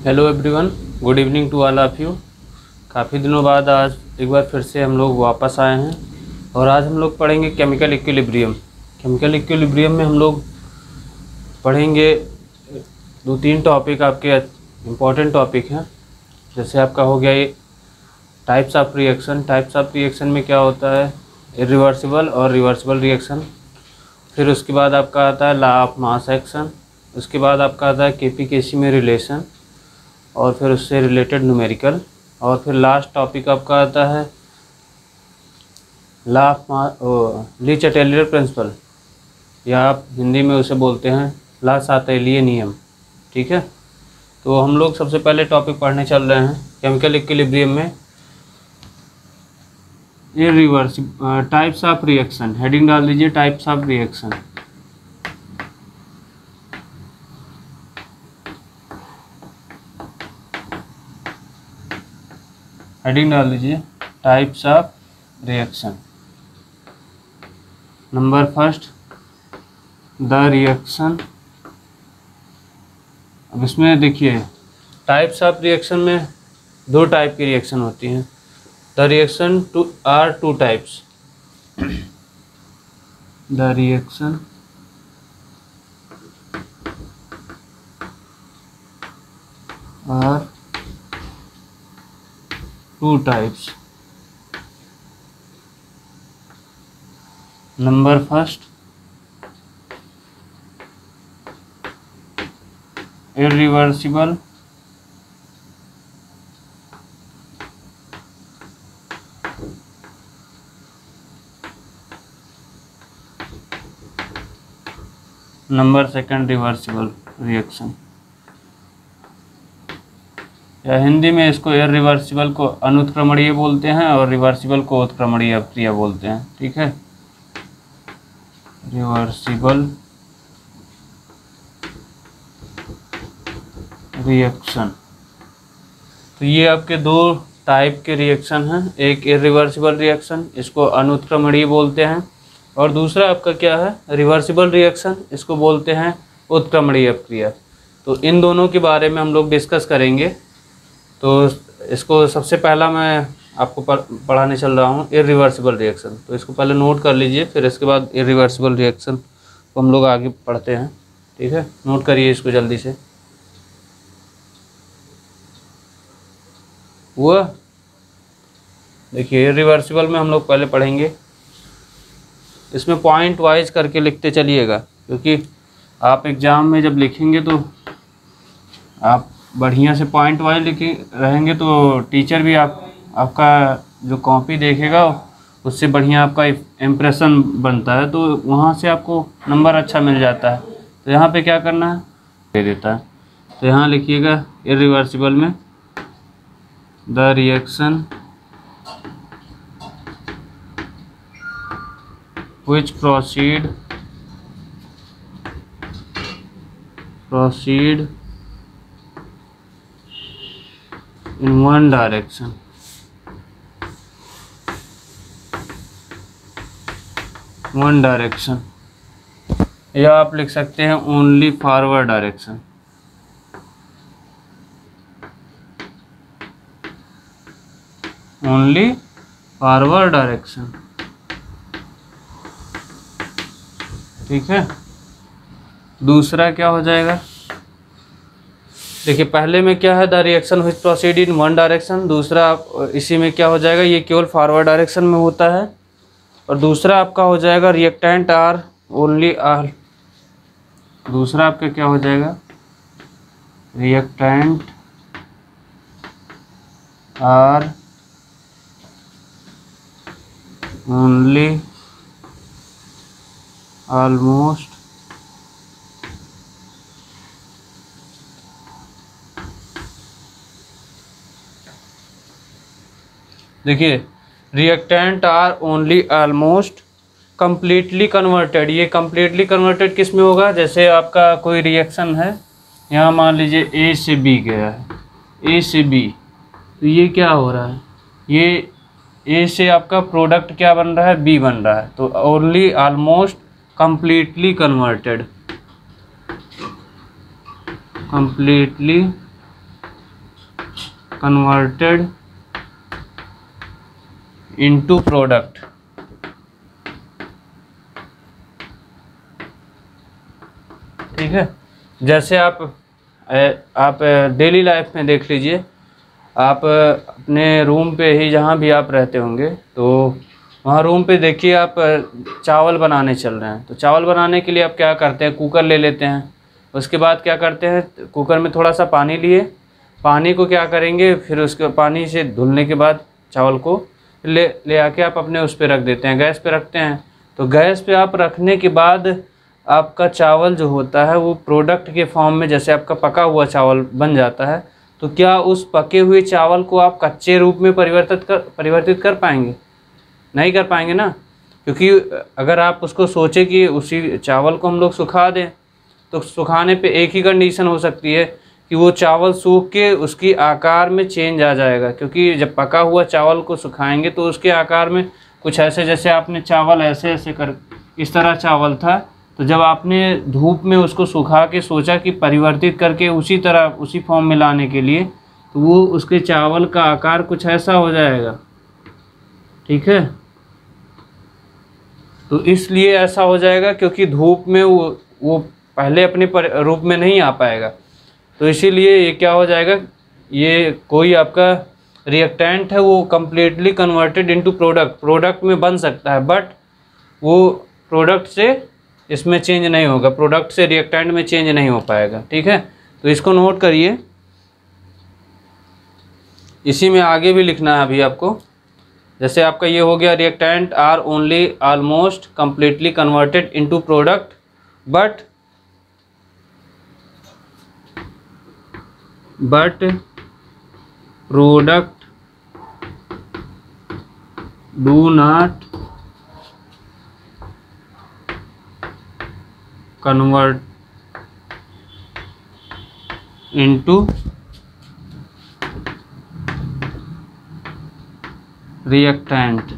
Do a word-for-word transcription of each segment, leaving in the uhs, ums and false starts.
Hello everyone, good evening to all of you. काफ़ी दिनों बाद आज एक बार फिर से हम लोग वापस आए हैं और आज हम लोग पढ़ेंगे केमिकल इक्विलिब्रियम। केमिकल इक्विलिब्रियम में हम लोग पढ़ेंगे दो तीन टॉपिक, आपके इम्पोर्टेंट टॉपिक हैं। जैसे आपका हो गया ये types of reaction. Types of reaction में क्या होता है, इरिवर्सिबल और रिवर्सिबल रिएक्शन। फिर उसके बाद आपका आता है लॉ ऑफ मास एक्शन। उसके बाद आपका आता है केपी केसी में रिलेशन और फिर उससे रिलेटेड न्यूमेरिकल। और फिर लास्ट टॉपिक आपका आता है law of Le Chatelier principle, या आप हिंदी में उसे बोलते हैं ला सातैलीय नियम। ठीक है, तो हम लोग सबसे पहले टॉपिक पढ़ने चल रहे हैं केमिकल इक्विलिब्रियम में irreversible types of reaction. Heading डाल दीजिए टाइप्स ऑफ रिएक्शन। हेडिंग डाल दीजिए types of reaction. Number first the reaction. अब इसमें देखिए टाइप्स ऑफ रिएक्शन में दो टाइप की रिएक्शन होती हैं। The reaction two are two types. The reaction are two types. Number first irreversible number second reversible reaction, या हिंदी में इसको इरिवर्सिबल को अनुत्क्रमणीय बोलते हैं और रिवर्सिबल को उत्क्रमणीय अभिक्रिया बोलते हैं। ठीक है, रिवर्सिबल रिएक्शन। तो ये आपके दो टाइप के रिएक्शन हैं। एक इरिवर्सिबल रिएक्शन, इसको अनुत्क्रमणीय बोलते हैं, और दूसरा आपका क्या है, रिवर्सिबल रिएक्शन, इसको बोलते हैं उत्क्रमणीय अभिक्रिया। तो इन दोनों के बारे में हम लोग डिस्कस करेंगे। तो इसको सबसे पहला मैं आपको पढ़ाने चल रहा हूँ इरिवर्सिबल रिएक्शन। तो इसको पहले नोट कर लीजिए, फिर इसके बाद इरिवर्सिबल रिएक्शन को हम लोग आगे पढ़ते हैं। ठीक है, नोट करिए इसको जल्दी से। वो देखिए इरिवर्सिबल में हम लोग पहले पढ़ेंगे, इसमें पॉइंट वाइज करके लिखते चलिएगा, क्योंकि आप एग्ज़ाम में जब लिखेंगे तो आप बढ़िया से पॉइंट वाइज लिखे रहेंगे तो टीचर भी आप आपका जो कॉपी देखेगा उससे बढ़िया आपका इम्प्रेशन बनता है, तो वहाँ से आपको नंबर अच्छा मिल जाता है। तो यहाँ पे क्या करना है, दे देता है। तो यहाँ लिखिएगा इरिवर्सिबल में the reaction which proceed proceed in one direction one direction, या आप लिख सकते हैं only forward direction. Only forward direction. ठीक है, दूसरा क्या हो जाएगा, देखिए पहले में क्या है, the reaction which proceed in one direction. दूसरा इसी में क्या हो जाएगा, ये केवल फॉरवर्ड डायरेक्शन में होता है। और दूसरा आपका हो जाएगा रिएक्टेंट आर ओनली आर। दूसरा आपका क्या हो जाएगा, रिएक्टेंट आर ओनली ऑलमोस्ट देखिए reactant are only almost completely converted. ये कंप्लीटली कन्वर्टेड किस में होगा, जैसे आपका कोई रिएक्शन है, यहाँ मान लीजिए ए से बी गया है, ए से बी, तो ये क्या हो रहा है, ये ए से आपका प्रोडक्ट क्या बन रहा है, बी बन रहा है। तो only almost completely converted completely converted into product. ठीक है, जैसे आप आप डेली लाइफ में देख लीजिए, आप अपने रूम पे ही जहाँ भी आप रहते होंगे तो वहाँ रूम पे देखिए आप चावल बनाने चल रहे हैं, तो चावल बनाने के लिए आप क्या करते हैं, कुकर ले लेते हैं। उसके बाद क्या करते हैं, कुकर में थोड़ा सा पानी लिए, पानी को क्या करेंगे, फिर उसके पानी से धुलने के बाद चावल को ले ले आके आप अपने उस पर रख देते हैं, गैस पे रखते हैं। तो गैस पे आप रखने के बाद आपका चावल जो होता है वो प्रोडक्ट के फॉर्म में, जैसे आपका पका हुआ चावल बन जाता है। तो क्या उस पके हुए चावल को आप कच्चे रूप में परिवर्तित कर परिवर्तित कर पाएंगे? नहीं कर पाएंगे ना, क्योंकि अगर आप उसको सोचें कि उसी चावल को हम लोग सुखा दें, तो सुखाने पे एक ही कंडीशन हो सकती है कि वो चावल सूख के उसकी आकार में चेंज आ जाएगा। क्योंकि जब पका हुआ चावल को सुखाएंगे तो उसके आकार में कुछ ऐसे, जैसे आपने चावल ऐसे ऐसे कर, इस तरह चावल था, तो जब आपने धूप में उसको सुखा के सोचा कि परिवर्तित करके उसी तरह उसी फॉर्म में लाने के लिए, तो वो उसके चावल का आकार कुछ ऐसा हो जाएगा। ठीक है, तो इसलिए ऐसा हो जाएगा क्योंकि धूप में वो वो पहले अपने रूप में नहीं आ पाएगा। तो इसीलिए ये क्या हो जाएगा, ये कोई आपका रिएक्टेंट है वो completely converted into product, product में बन सकता है, बट वो प्रोडक्ट से इसमें चेंज नहीं होगा, प्रोडक्ट से रिएक्टेंट में चेंज नहीं हो पाएगा। ठीक है, तो इसको नोट करिए, इसी में आगे भी लिखना है अभी आपको। जैसे आपका ये हो गया, reactant are only almost completely converted into product but but product do not convert into reactant.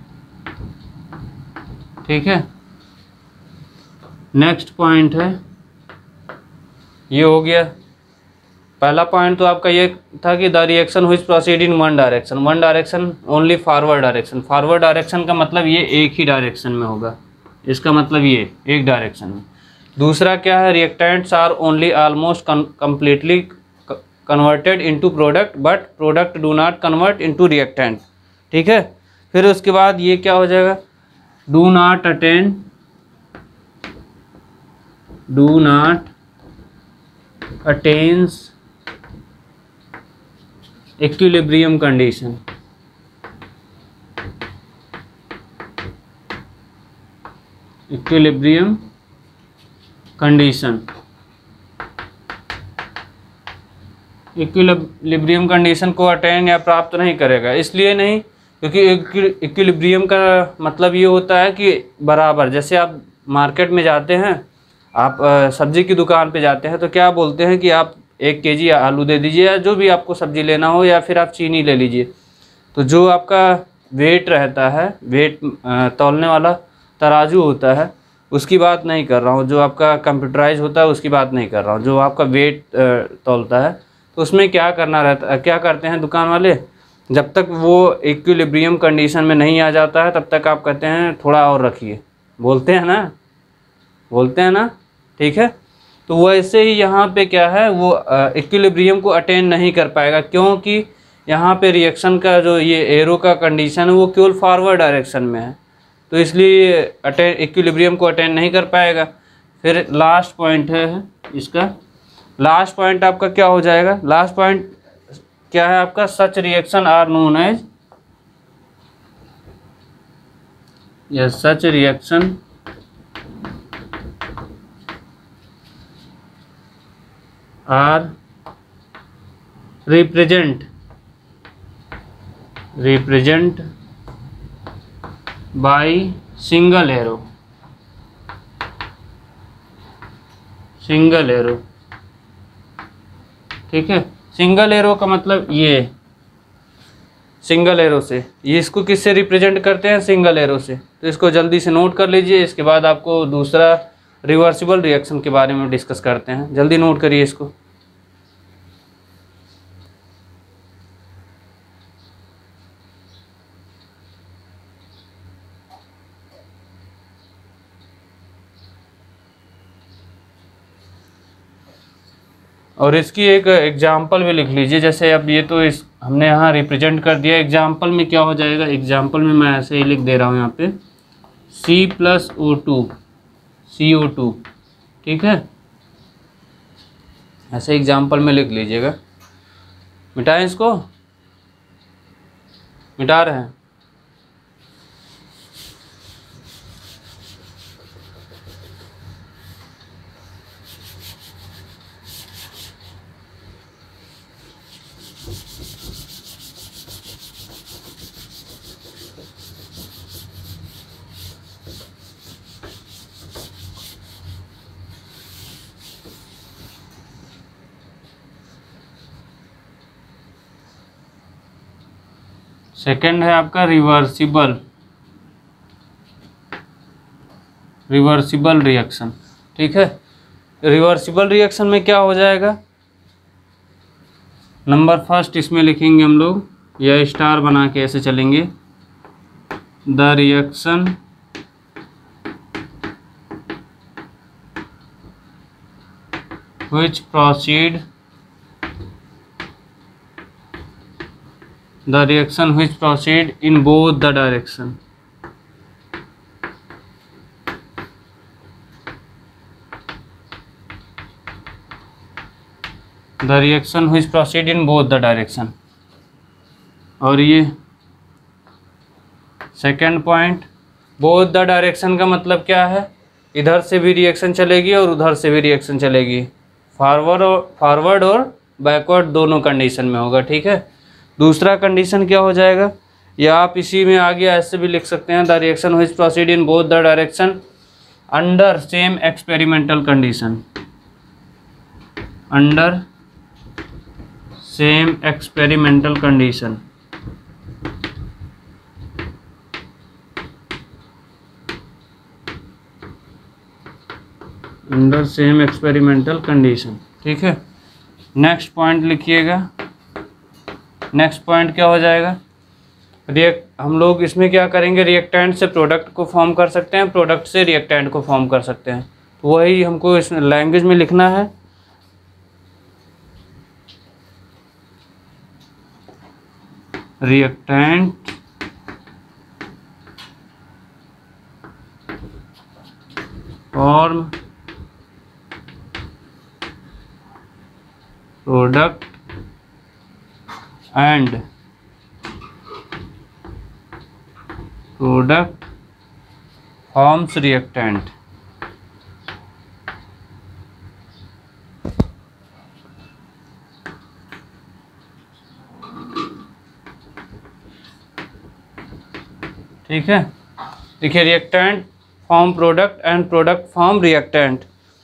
ठीक है, नेक्स्ट पॉइंट है, ये हो गया पहला पॉइंट। तो आपका ये था कि the reaction which proceed in one direction, one direction only forward direction. Forward direction का मतलब ये एक ही डायरेक्शन में होगा, इसका मतलब ये एक डायरेक्शन में। दूसरा क्या है, reactants are only almost completely converted into product but product do not convert into reactant. ठीक है, फिर उसके बाद ये क्या हो जाएगा, do not attain do not attains equilibrium condition. Equilibrium condition equilibrium condition को अटेन या प्राप्त नहीं करेगा। इसलिए नहीं क्योंकि इक्विलिब्रियम का मतलब ये होता है कि बराबर, जैसे आप मार्केट में जाते हैं, आप सब्जी की दुकान पे जाते हैं, तो क्या बोलते हैं कि आप एक केजी आलू दे दीजिए या जो भी आपको सब्जी लेना हो, या फिर आप चीनी ले लीजिए। तो जो आपका वेट रहता है, वेट तौलने वाला तराजू होता है, उसकी बात नहीं कर रहा हूँ, जो आपका कंप्यूटराइज होता है उसकी बात नहीं कर रहा हूँ, जो आपका वेट तौलता है, तो उसमें क्या करना रहता है, क्या करते हैं दुकान वाले, जब तक वो इक्विलिब्रियम कंडीशन में नहीं आ जाता है तब तक आप कहते हैं थोड़ा और रखिए, बोलते हैं ना बोलते हैं ना ठीक है। तो वैसे ही यहाँ पे क्या है, वो इक्विलिब्रियम को अटेन नहीं कर पाएगा, क्योंकि यहाँ पे रिएक्शन का जो ये एरो का कंडीशन है वो केवल फॉरवर्ड डायरेक्शन में है, तो इसलिए अटेन इक्विलिब्रियम को अटेन नहीं कर पाएगा। फिर लास्ट पॉइंट है इसका, लास्ट पॉइंट आपका क्या हो जाएगा, लास्ट पॉइंट क्या है आपका, such reaction are known as या such reaction are represent represent by single arrow single arrow ठीक है। सिंगल एरो का मतलब ये सिंगल एरो से, ये इसको किससे रिप्रेजेंट करते हैं, सिंगल एरो से। तो इसको जल्दी से नोट कर लीजिए, इसके बाद आपको दूसरा रिवर्सिबल रिएक्शन के बारे में डिस्कस करते हैं। जल्दी नोट करिए इसको। और इसकी एक एग्जाम्पल भी लिख लीजिए। जैसे अब ये तो इस हमने यहाँ रिप्रेजेंट कर दिया, एग्जाम्पल में क्या हो जाएगा, एग्जाम्पल में मैं ऐसे ही लिख दे रहा हूँ यहाँ पे C plus O two C O two, ठीक है, ऐसे एग्जाम्पल में लिख लीजिएगा। मिटाएं इसको, मिटा रहे हैं। सेकंड है आपका रिवर्सिबल रिवर्सिबल रिएक्शन, ठीक है। रिवर्सिबल रिएक्शन में क्या हो जाएगा, नंबर फर्स्ट इसमें लिखेंगे हम लोग, या स्टार बना के ऐसे चलेंगे, the reaction which proceed the reaction which proceed in both the direction, the reaction which proceed in both the direction। और ये second point, both the direction का मतलब क्या है, इधर से भी रिएक्शन चलेगी और उधर से भी रिएक्शन चलेगी, फॉरवर्ड और फॉरवर्ड और बैकवर्ड दोनों कंडीशन में होगा, ठीक है। दूसरा कंडीशन क्या हो जाएगा, या आप इसी में आगे ऐसे भी लिख सकते हैं, the reaction which proceed in both the direction under same experimental condition, under same experimental condition. Under same experimental condition, ठीक है। नेक्स्ट पॉइंट लिखिएगा, नेक्स्ट पॉइंट क्या हो जाएगा, रिएक्ट हम लोग इसमें क्या करेंगे, रिएक्टेंट से प्रोडक्ट को फॉर्म कर सकते हैं, प्रोडक्ट से रिएक्टेंट को फॉर्म कर सकते हैं, तो वही हमको इस लैंग्वेज में लिखना है। Reactant form product and product forms reactant. ठीक है, देखिए reactant form product and product form reactant.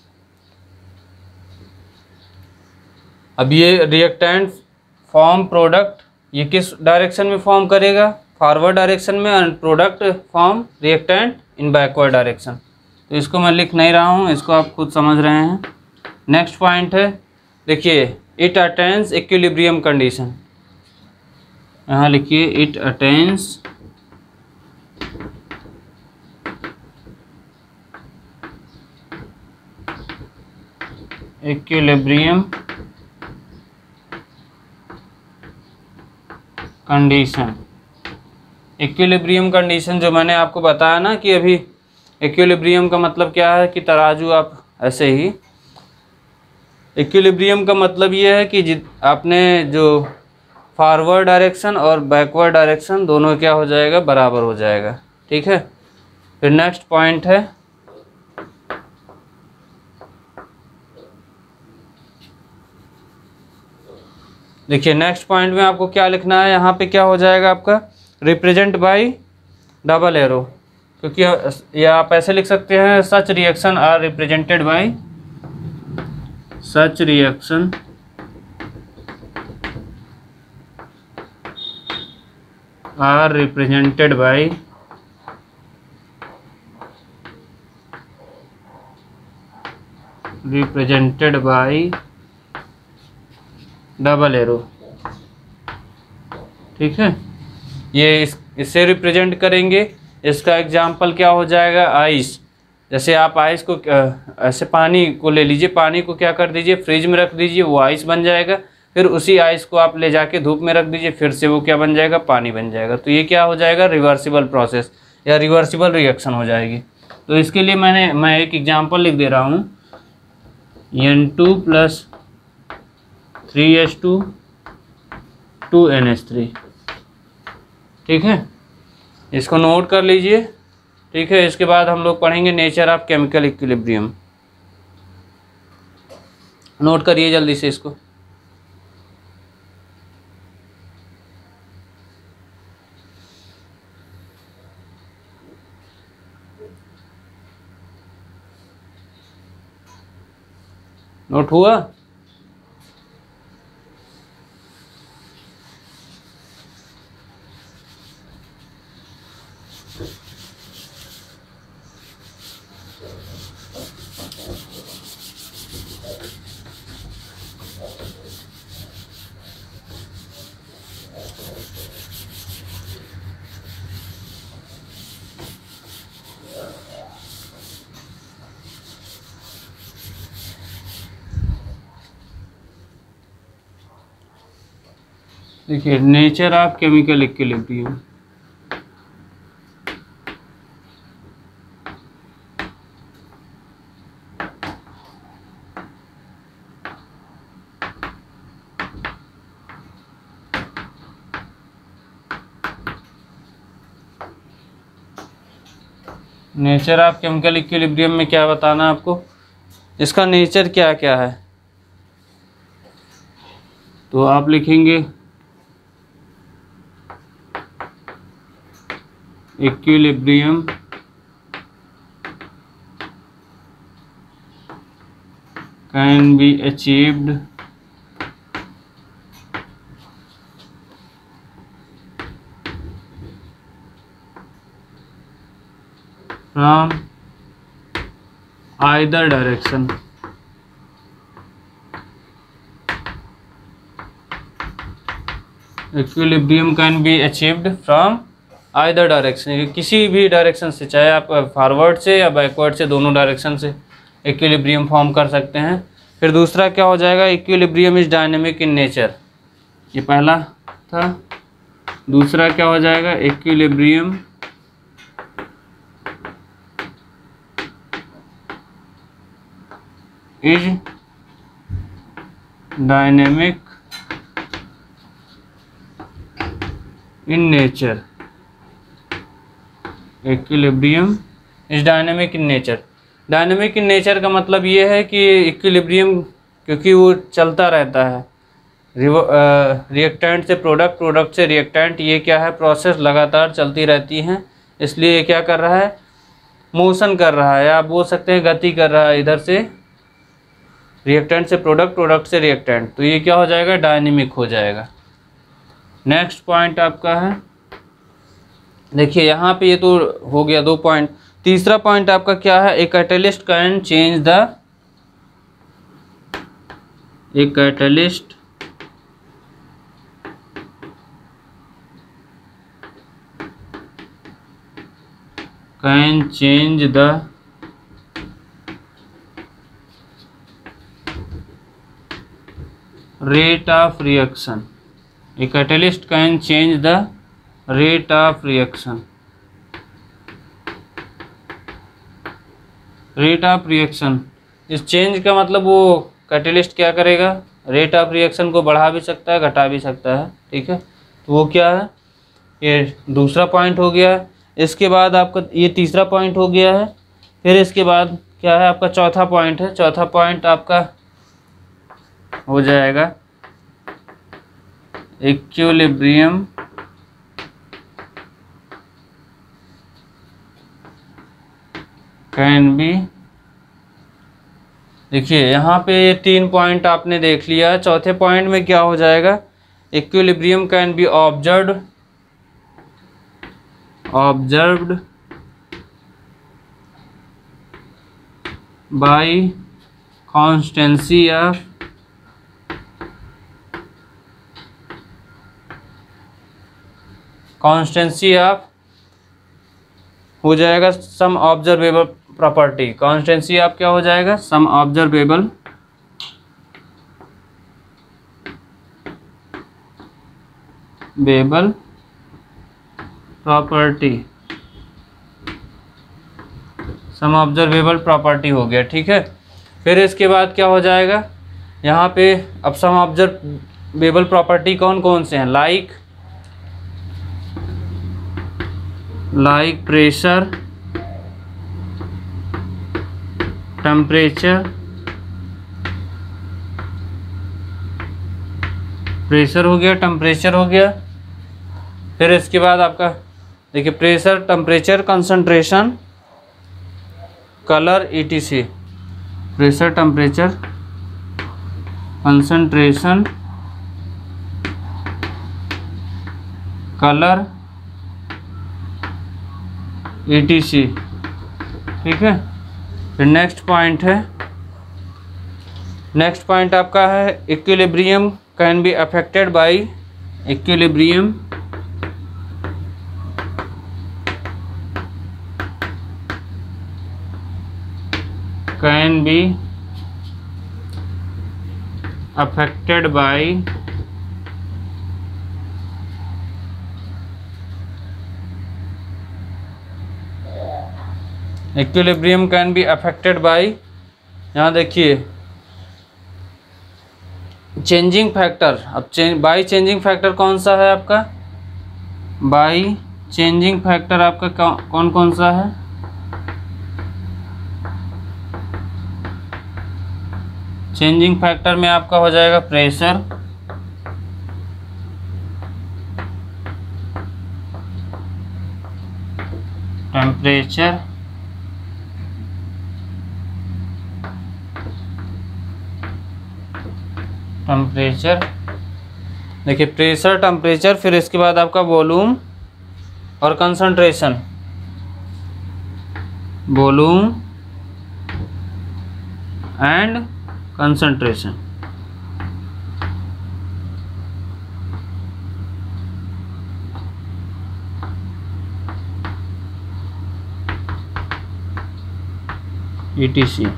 अब ये रिएक्टेंट फॉर्म प्रोडक्ट ये किस डायरेक्शन में फॉर्म करेगा, फॉरवर्ड डायरेक्शन में, and product form reactant in backward direction. तो इसको मैं लिख नहीं रहा हूँ, इसको आप खुद समझ रहे हैं। नेक्स्ट पॉइंट है, देखिए इट अटेन्स इक्विलिब्रियम कंडीशन, यहाँ लिखिए it attains equilibrium condition. Equilibrium condition जो मैंने आपको बताया ना कि अभी इक्विलिब्रियम का मतलब क्या है कि तराजू, आप ऐसे ही इक्विलिब्रियम का मतलब ये है कि जित आपने जो फॉरवर्ड डायरेक्शन और बैकवर्ड डायरेक्शन दोनों क्या हो जाएगा, बराबर हो जाएगा, ठीक है। फिर नेक्स्ट पॉइंट है, देखिए नेक्स्ट पॉइंट में आपको क्या लिखना है, यहाँ पे क्या हो जाएगा आपका, रिप्रेजेंट बाय डबल एरो, क्योंकि ये आप ऐसे लिख सकते हैं, such reaction are represented by such reaction are represented by represented by double arrow, ठीक है। ये इस इससे रिप्रेजेंट करेंगे, इसका एग्जाम्पल क्या हो जाएगा, आइस। जैसे आप आइस को ऐसे पानी को ले लीजिए, पानी को क्या कर दीजिए फ्रिज में रख दीजिए, वो आइस बन जाएगा। फिर उसी आइस को आप ले जाके धूप में रख दीजिए, फिर से वो क्या बन जाएगा, पानी बन जाएगा। तो ये क्या हो जाएगा, रिवर्सिबल प्रोसेस या रिवर्सिबल रिएक्शन हो जाएगी। तो इसके लिए मैंने मैं एक एग्जांपल लिख दे रहा हूँ, N two plus three H two two N H three. ठीक है, इसको नोट कर लीजिए। ठीक है, इसके बाद हम लोग पढ़ेंगे nature of chemical equilibrium. Note करिए जल्दी से इसको। नोट हुआ? देखिए, nature of chemical equilibrium. Nature of chemical equilibrium में क्या बताना आपको, इसका नेचर क्या क्या है। तो आप लिखेंगे equilibrium can be achieved from either direction. Equilibrium can be achieved from either direction, किसी भी डायरेक्शन से, चाहे आप फॉरवर्ड से या बैकवर्ड से, दोनों डायरेक्शन से इक्विलिब्रियम फॉर्म कर सकते हैं। फिर दूसरा क्या हो जाएगा, equilibrium is dynamic in nature, ये पहला था। दूसरा क्या हो जाएगा, equilibrium is dynamic in nature. Equilibrium is dynamic in nature. Dynamic in nature का मतलब ये है कि इक्विलिब्रियम क्योंकि वो चलता रहता है, रिएक्टेंट से प्रोडक्ट, प्रोडक्ट से रिएक्टेंट, ये क्या है, प्रोसेस लगातार चलती रहती हैं, इसलिए ये क्या कर रहा है, मोशन कर रहा है, आप बोल सकते हैं गति कर रहा है, इधर से रिएक्टेंट से प्रोडक्ट, प्रोडक्ट से रिएक्टेंट। तो ये क्या हो जाएगा, डायनेमिक हो जाएगा। नेक्स्ट पॉइंट आपका है, देखिए यहाँ पे ये तो हो गया दो पॉइंट। तीसरा पॉइंट आपका क्या है, a catalyst can change the a catalyst can change the rate of reaction. A catalyst can change the rate of reaction. Rate of reaction, इस चेंज का मतलब वो कैटलिस्ट क्या करेगा, रेट ऑफ रिएक्शन को बढ़ा भी सकता है, घटा भी सकता है। ठीक है, तो वो क्या है, ये दूसरा पॉइंट हो गया। इसके बाद आपका ये तीसरा पॉइंट हो गया है। फिर इसके बाद क्या है, आपका चौथा पॉइंट है। चौथा पॉइंट आपका हो जाएगा इक्विलिब्रियम कैन बी, देखिए यहाँ पे ये तीन पॉइंट आपने देख लिया। चौथे पॉइंट में क्या हो जाएगा, equilibrium can be observed observed by constancy of constancy of हो जाएगा सम ऑब्जर्वेबल प्रॉपर्टी, कॉन्स्टेंसी आप क्या हो जाएगा, some observable able property, some observable property हो गया, ठीक है। फिर इसके बाद क्या हो जाएगा, यहाँ पे अब सम ऑब्जर्वेबल प्रॉपर्टी कौन कौन से हैं, like like pressure, temperature, pressure हो गया, टेम्परेचर हो गया। फिर इसके बाद आपका देखिए pressure, temperature, concentration, colour, ETC. Pressure, temperature, concentration, colour, ETC, ठीक है। फिर नेक्स्ट पॉइंट है, नेक्स्ट पॉइंट आपका है equilibrium can be affected by, equilibrium can be affected by equilibrium can be affected by, यहाँ देखिए चेंजिंग फैक्टर। अब change by changing factor कौन सा है आपका, बाय चेंजिंग फैक्टर आपका कौन कौन सा है, चेंजिंग फैक्टर में आपका हो जाएगा प्रेशर, टेम्परेचर, टेम्परेचर देखिए प्रेशर, टेम्परेचर, फिर इसके बाद आपका वॉल्यूम और concentration, volume and concentration. ETC.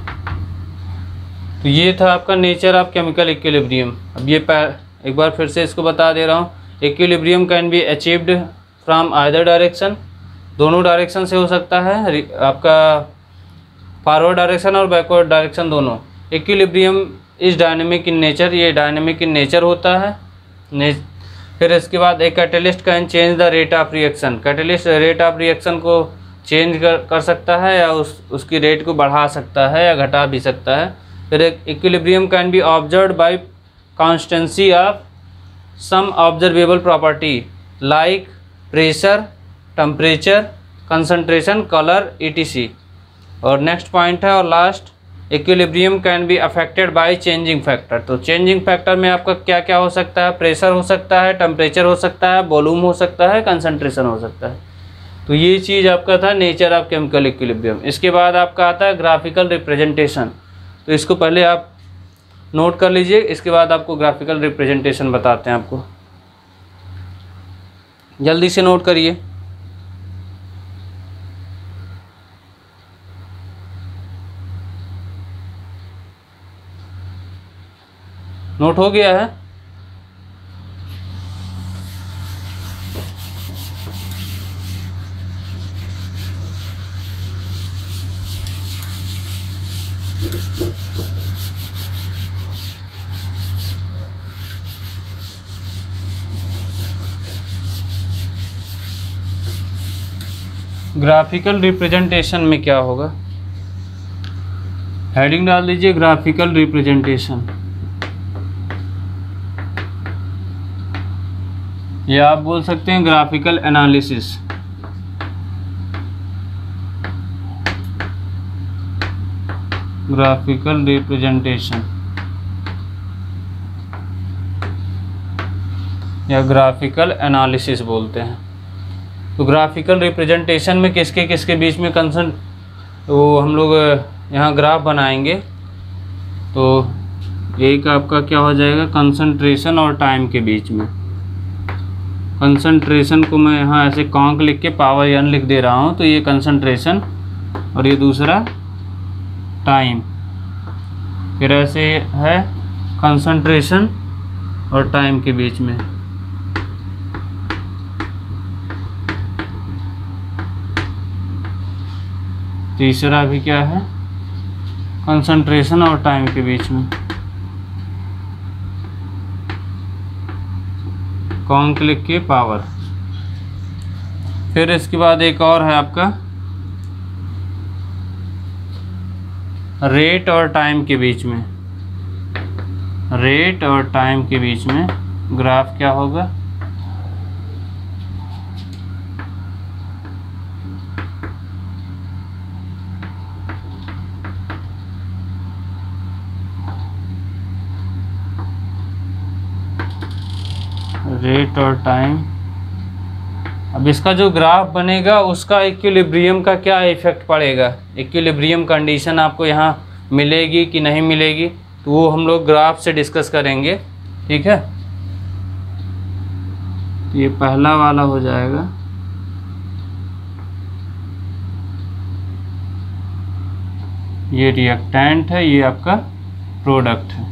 तो ये था आपका नेचर ऑफ केमिकल इक्विलिब्रियम। अब ये एक बार फिर से इसको बता दे रहा हूँ, equilibrium can be achieved from either direction, दोनों डायरेक्शन से हो सकता है, आपका फॉरवर्ड डायरेक्शन और बैकवर्ड डायरेक्शन दोनों। Equilibrium is dynamic in nature, ये डायनेमिक इन नेचर होता है। ने फिर इसके बाद एक catalyst can change the rate of reaction, catalyst rate of reaction को चेंज कर कर सकता है या उस उसकी रेट को बढ़ा सकता है या घटा भी सकता है। फिर एक equilibrium can be observed by constancy of some observable property like pressure, temperature, concentration, colour, ETC. और नेक्स्ट पॉइंट है और last, equilibrium can be affected by changing factor. तो चेंजिंग फैक्टर में आपका क्या क्या हो सकता है, प्रेशर हो सकता है, टेम्परेचर हो सकता है, वॉल्यूम हो सकता है, कंसंट्रेशन हो सकता है। तो ये चीज़ आपका था नेचर ऑफ केमिकल इक्विलिब्रियम। इसके बाद आपका आता है ग्राफिकल रिप्रेजेंटेशन। तो इसको पहले आप नोट कर लीजिए, इसके बाद आपको ग्राफिकल रिप्रेजेंटेशन बताते हैं आपको, जल्दी से नोट करिए। नोट हो गया है? ग्राफिकल रिप्रेजेंटेशन में क्या होगा, हेडिंग डाल दीजिए ग्राफिकल रिप्रेजेंटेशन, या आप बोल सकते हैं ग्राफिकल एनालिसिस। ग्राफिकल रिप्रेजेंटेशन या ग्राफिकल एनालिसिस बोलते हैं। तो ग्राफिकल रिप्रेजेंटेशन में किसके किसके बीच में कंसर्न, वो हम लोग यहाँ ग्राफ बनाएंगे। तो एक आपका क्या हो जाएगा, कंसंट्रेशन और टाइम के बीच में। कंसंट्रेशन को मैं यहाँ ऐसे कॉन्क लिख के पावर एन लिख दे रहा हूँ, तो ये कंसंट्रेशन और ये दूसरा टाइम। फिर ऐसे है कंसंट्रेशन और टाइम के बीच में। तीसरा भी क्या है, कंसंट्रेशन और टाइम के बीच में। कॉन्क्लेव की पावर। फिर इसके बाद एक और है आपका रेट और टाइम के बीच में। रेट और टाइम के बीच में ग्राफ क्या होगा, रेट और टाइम। अब इसका जो ग्राफ बनेगा उसका इक्विलिब्रियम का क्या इफ़ेक्ट पड़ेगा, इक्विलिब्रियम कंडीशन आपको यहाँ मिलेगी कि नहीं मिलेगी, तो वो हम लोग ग्राफ से डिस्कस करेंगे। ठीक है, तो ये पहला वाला हो जाएगा। ये रिएक्टेंट है, ये आपका प्रोडक्ट है।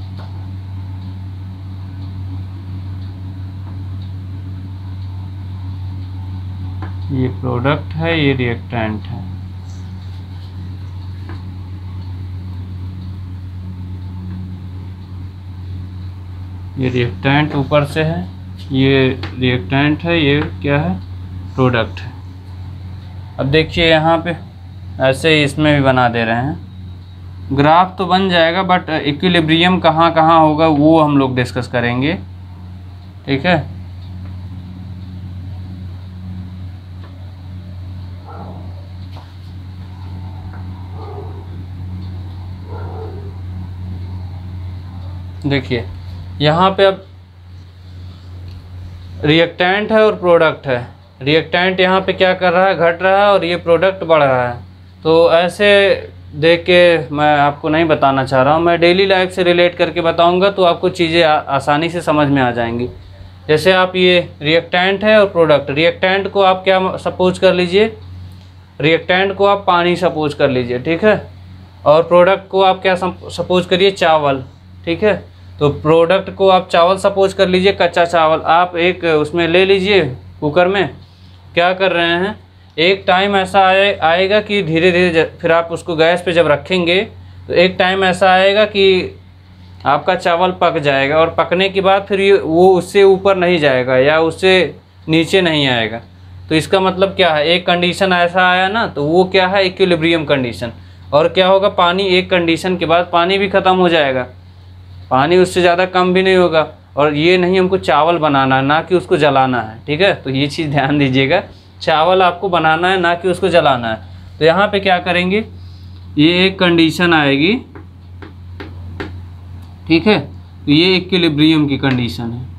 ये प्रोडक्ट है, ये रिएक्टेंट है। ये रिएक्टेंट ऊपर से है, ये रिएक्टेंट है, ये क्या है, प्रोडक्ट है। अब देखिए यहाँ पे ऐसे इसमें भी बना दे रहे हैं। ग्राफ तो बन जाएगा बट इक्विलिब्रियम कहाँ कहाँ होगा वो हम लोग डिस्कस करेंगे। ठीक है, देखिए यहाँ पे अब रिएक्टेंट है और प्रोडक्ट है। रिएक्टेंट यहाँ पे क्या कर रहा है, घट रहा है, और ये प्रोडक्ट बढ़ रहा है। तो ऐसे देख के मैं आपको नहीं बताना चाह रहा हूँ, मैं डेली लाइफ से रिलेट करके बताऊँगा तो आपको चीज़ें आसानी से समझ में आ जाएंगी। जैसे आप ये रिएक्टेंट है और प्रोडक्ट, रिएक्टेंट को आप क्या सपोज कर लीजिए, रिएक्टेंट को आप पानी सपोज कर लीजिए। ठीक है, और प्रोडक्ट को आप क्या सपोज करिए, चावल। ठीक है, तो प्रोडक्ट को आप चावल सपोज कर लीजिए, कच्चा चावल। आप एक उसमें ले लीजिए कुकर में, क्या कर रहे हैं, एक टाइम ऐसा आए आएगा कि धीरे धीरे फिर आप उसको गैस पे जब रखेंगे तो एक टाइम ऐसा आएगा कि आपका चावल पक जाएगा, और पकने के बाद फिर ये वो उससे ऊपर नहीं जाएगा या उससे नीचे नहीं आएगा। तो इसका मतलब क्या है, एक कंडीशन ऐसा आया ना, तो वो क्या है, इक्विलिब्रियम कंडीशन। और क्या होगा, पानी एक कंडीशन के बाद पानी भी ख़त्म हो जाएगा, पानी उससे ज़्यादा कम भी नहीं होगा। और ये नहीं हमको चावल बनाना है, ना कि उसको जलाना है। ठीक है, तो ये चीज़ ध्यान दीजिएगा, चावल आपको बनाना है, ना कि उसको जलाना है। तो यहाँ पे क्या करेंगे, ये एक कंडीशन आएगी। ठीक है, तो ये इक्विलिब्रियम की कंडीशन है।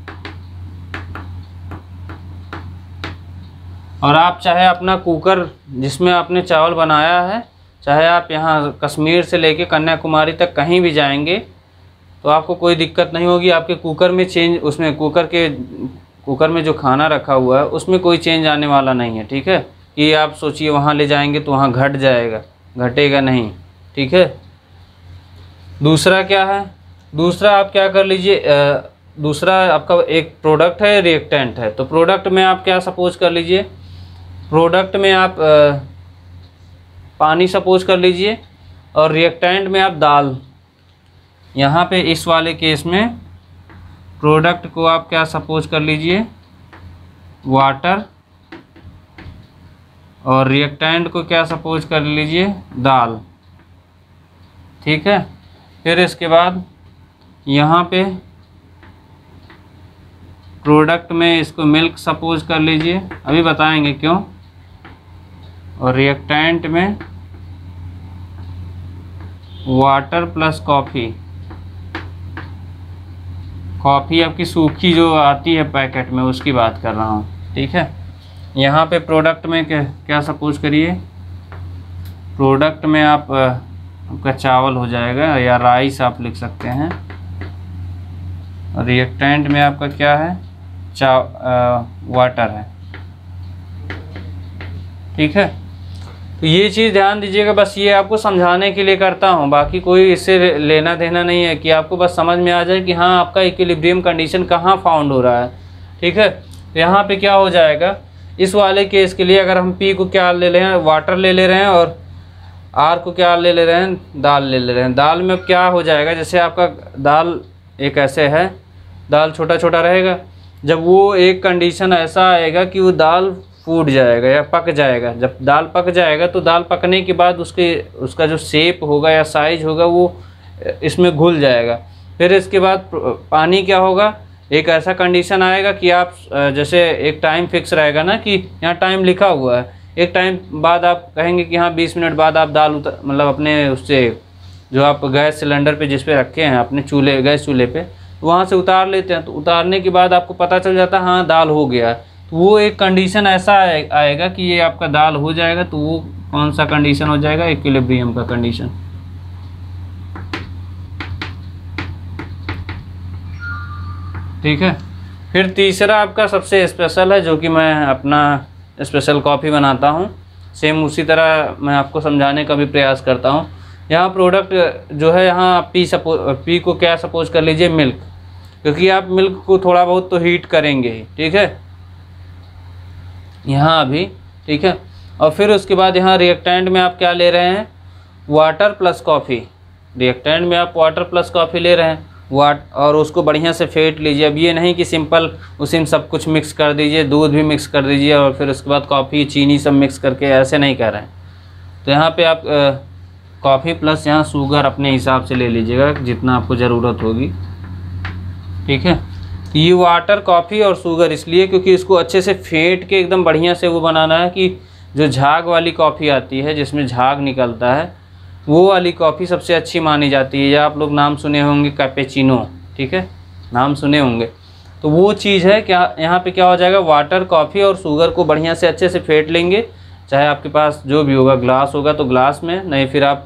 और आप चाहे अपना कुकर जिसमें आपने चावल बनाया है, चाहे आप यहाँ कश्मीर से लेके कन्याकुमारी तक कहीं भी जाएंगे तो आपको कोई दिक्कत नहीं होगी। आपके कुकर में चेंज, उसमें कुकर के कुकर में जो खाना रखा हुआ है उसमें कोई चेंज आने वाला नहीं है। ठीक है, कि आप सोचिए वहाँ ले जाएंगे तो वहाँ घट जाएगा, घटेगा नहीं। ठीक है, दूसरा क्या है, दूसरा आप क्या कर लीजिए, दूसरा आपका एक प्रोडक्ट है, रिएक्टेंट है। तो प्रोडक्ट में आप क्या सपोज कर लीजिए, प्रोडक्ट में आप आ, पानी सपोज कर लीजिए, और रिएक्टेंट में आप दाल। यहाँ पे इस वाले केस में प्रोडक्ट को आप क्या सपोज कर लीजिए, वाटर, और रिएक्टेंट को क्या सपोज कर लीजिए, दाल। ठीक है, फिर इसके बाद यहाँ पे प्रोडक्ट में इसको मिल्क सपोज कर लीजिए, अभी बताएंगे क्यों। और रिएक्टेंट में वाटर प्लस कॉफ़ी। कॉफ़ी आपकी सूखी जो आती है पैकेट में, उसकी बात कर रहा हूँ। ठीक है, यहाँ पे प्रोडक्ट में क्या क्या सपोज करिए, प्रोडक्ट में आप आपका चावल हो जाएगा, या राइस आप लिख सकते हैं। रिएक्टेंट में आपका क्या है, चा वाटर है। ठीक है, तो ये चीज़ ध्यान दीजिएगा, बस ये आपको समझाने के लिए करता हूँ, बाकी कोई इससे लेना देना नहीं है, कि आपको बस समझ में आ जाए कि हाँ आपका इक्विलिब्रियम कंडीशन कहाँ फाउंड हो रहा है। ठीक है, तो यहाँ पे क्या हो जाएगा, इस वाले केस के लिए अगर हम पी को क्या ले ले रहे हैं, वाटर ले ले रहे हैं, और आर को क्या ले ले रहे हैं, दाल ले ले रहे हैं। दाल में क्या हो जाएगा, जैसे आपका दाल एक ऐसे है, दाल छोटा छोटा रहेगा, जब वो एक कंडीशन ऐसा आएगा कि वो दाल फूट जाएगा या पक जाएगा। जब दाल पक जाएगा तो दाल पकने के बाद उसके उसका जो शेप होगा या साइज होगा वो इसमें घुल जाएगा। फिर इसके बाद पानी क्या होगा, एक ऐसा कंडीशन आएगा कि आप जैसे एक टाइम फिक्स रहेगा ना, कि यहाँ टाइम लिखा हुआ है, एक टाइम बाद आप कहेंगे कि हाँ बीस मिनट बाद आप दाल उतर मतलब अपने उससे जो आप गैस सिलेंडर पे जिस पे रखे हैं अपने चूल्हे गैस चूल्हे पे, तो वहाँ से उतार लेते हैं। तो उतारने के बाद आपको पता चल जाता है हाँ दाल हो गया। तो वो एक कंडीशन ऐसा आएगा कि ये आपका दाल हो जाएगा। तो वो कौन सा कंडीशन हो जाएगा, इक्विलिब्रियम का कंडीशन। ठीक है, फिर तीसरा आपका सबसे स्पेशल है, जो कि मैं अपना स्पेशल कॉफ़ी बनाता हूँ। सेम उसी तरह मैं आपको समझाने का भी प्रयास करता हूँ। यहाँ प्रोडक्ट जो है, यहाँ पी सपो पी को क्या सपोज कर लीजिए, मिल्क, क्योंकि आप मिल्क को थोड़ा बहुत तो हीट करेंगे ही। ठीक है, यहाँ अभी ठीक है। और फिर उसके बाद यहाँ रिएक्टेंट में आप क्या ले रहे हैं, वाटर प्लस कॉफ़ी। रिएक्टेंट में आप वाटर प्लस कॉफ़ी ले रहे हैं वाट और उसको बढ़िया से फेंट लीजिए। अब ये नहीं कि सिंपल उसी में सब कुछ मिक्स कर दीजिए, दूध भी मिक्स कर दीजिए और फिर उसके बाद कॉफ़ी चीनी सब मिक्स करके, ऐसे नहीं कर रहे हैं। तो यहाँ पे आप कॉफ़ी प्लस यहाँ शुगर अपने हिसाब से ले लीजिएगा, जितना आपको ज़रूरत होगी। ठीक है, तो ये वाटर कॉफ़ी और शुगर इसलिए क्योंकि इसको अच्छे से फेंट के एकदम बढ़िया से वो बनाना है कि जो झाग वाली कॉफ़ी आती है जिसमें झाग निकलता है, वो वाली कॉफ़ी सबसे अच्छी मानी जाती है। या आप लोग नाम सुने होंगे कैपेचिनो, ठीक है, नाम सुने होंगे। तो वो चीज़ है क्या, यहाँ पे क्या हो जाएगा, वाटर कॉफ़ी और शुगर को बढ़िया से अच्छे से फेंट लेंगे। चाहे आपके पास जो भी होगा, ग्लास होगा तो ग्लास में, नहीं फिर आप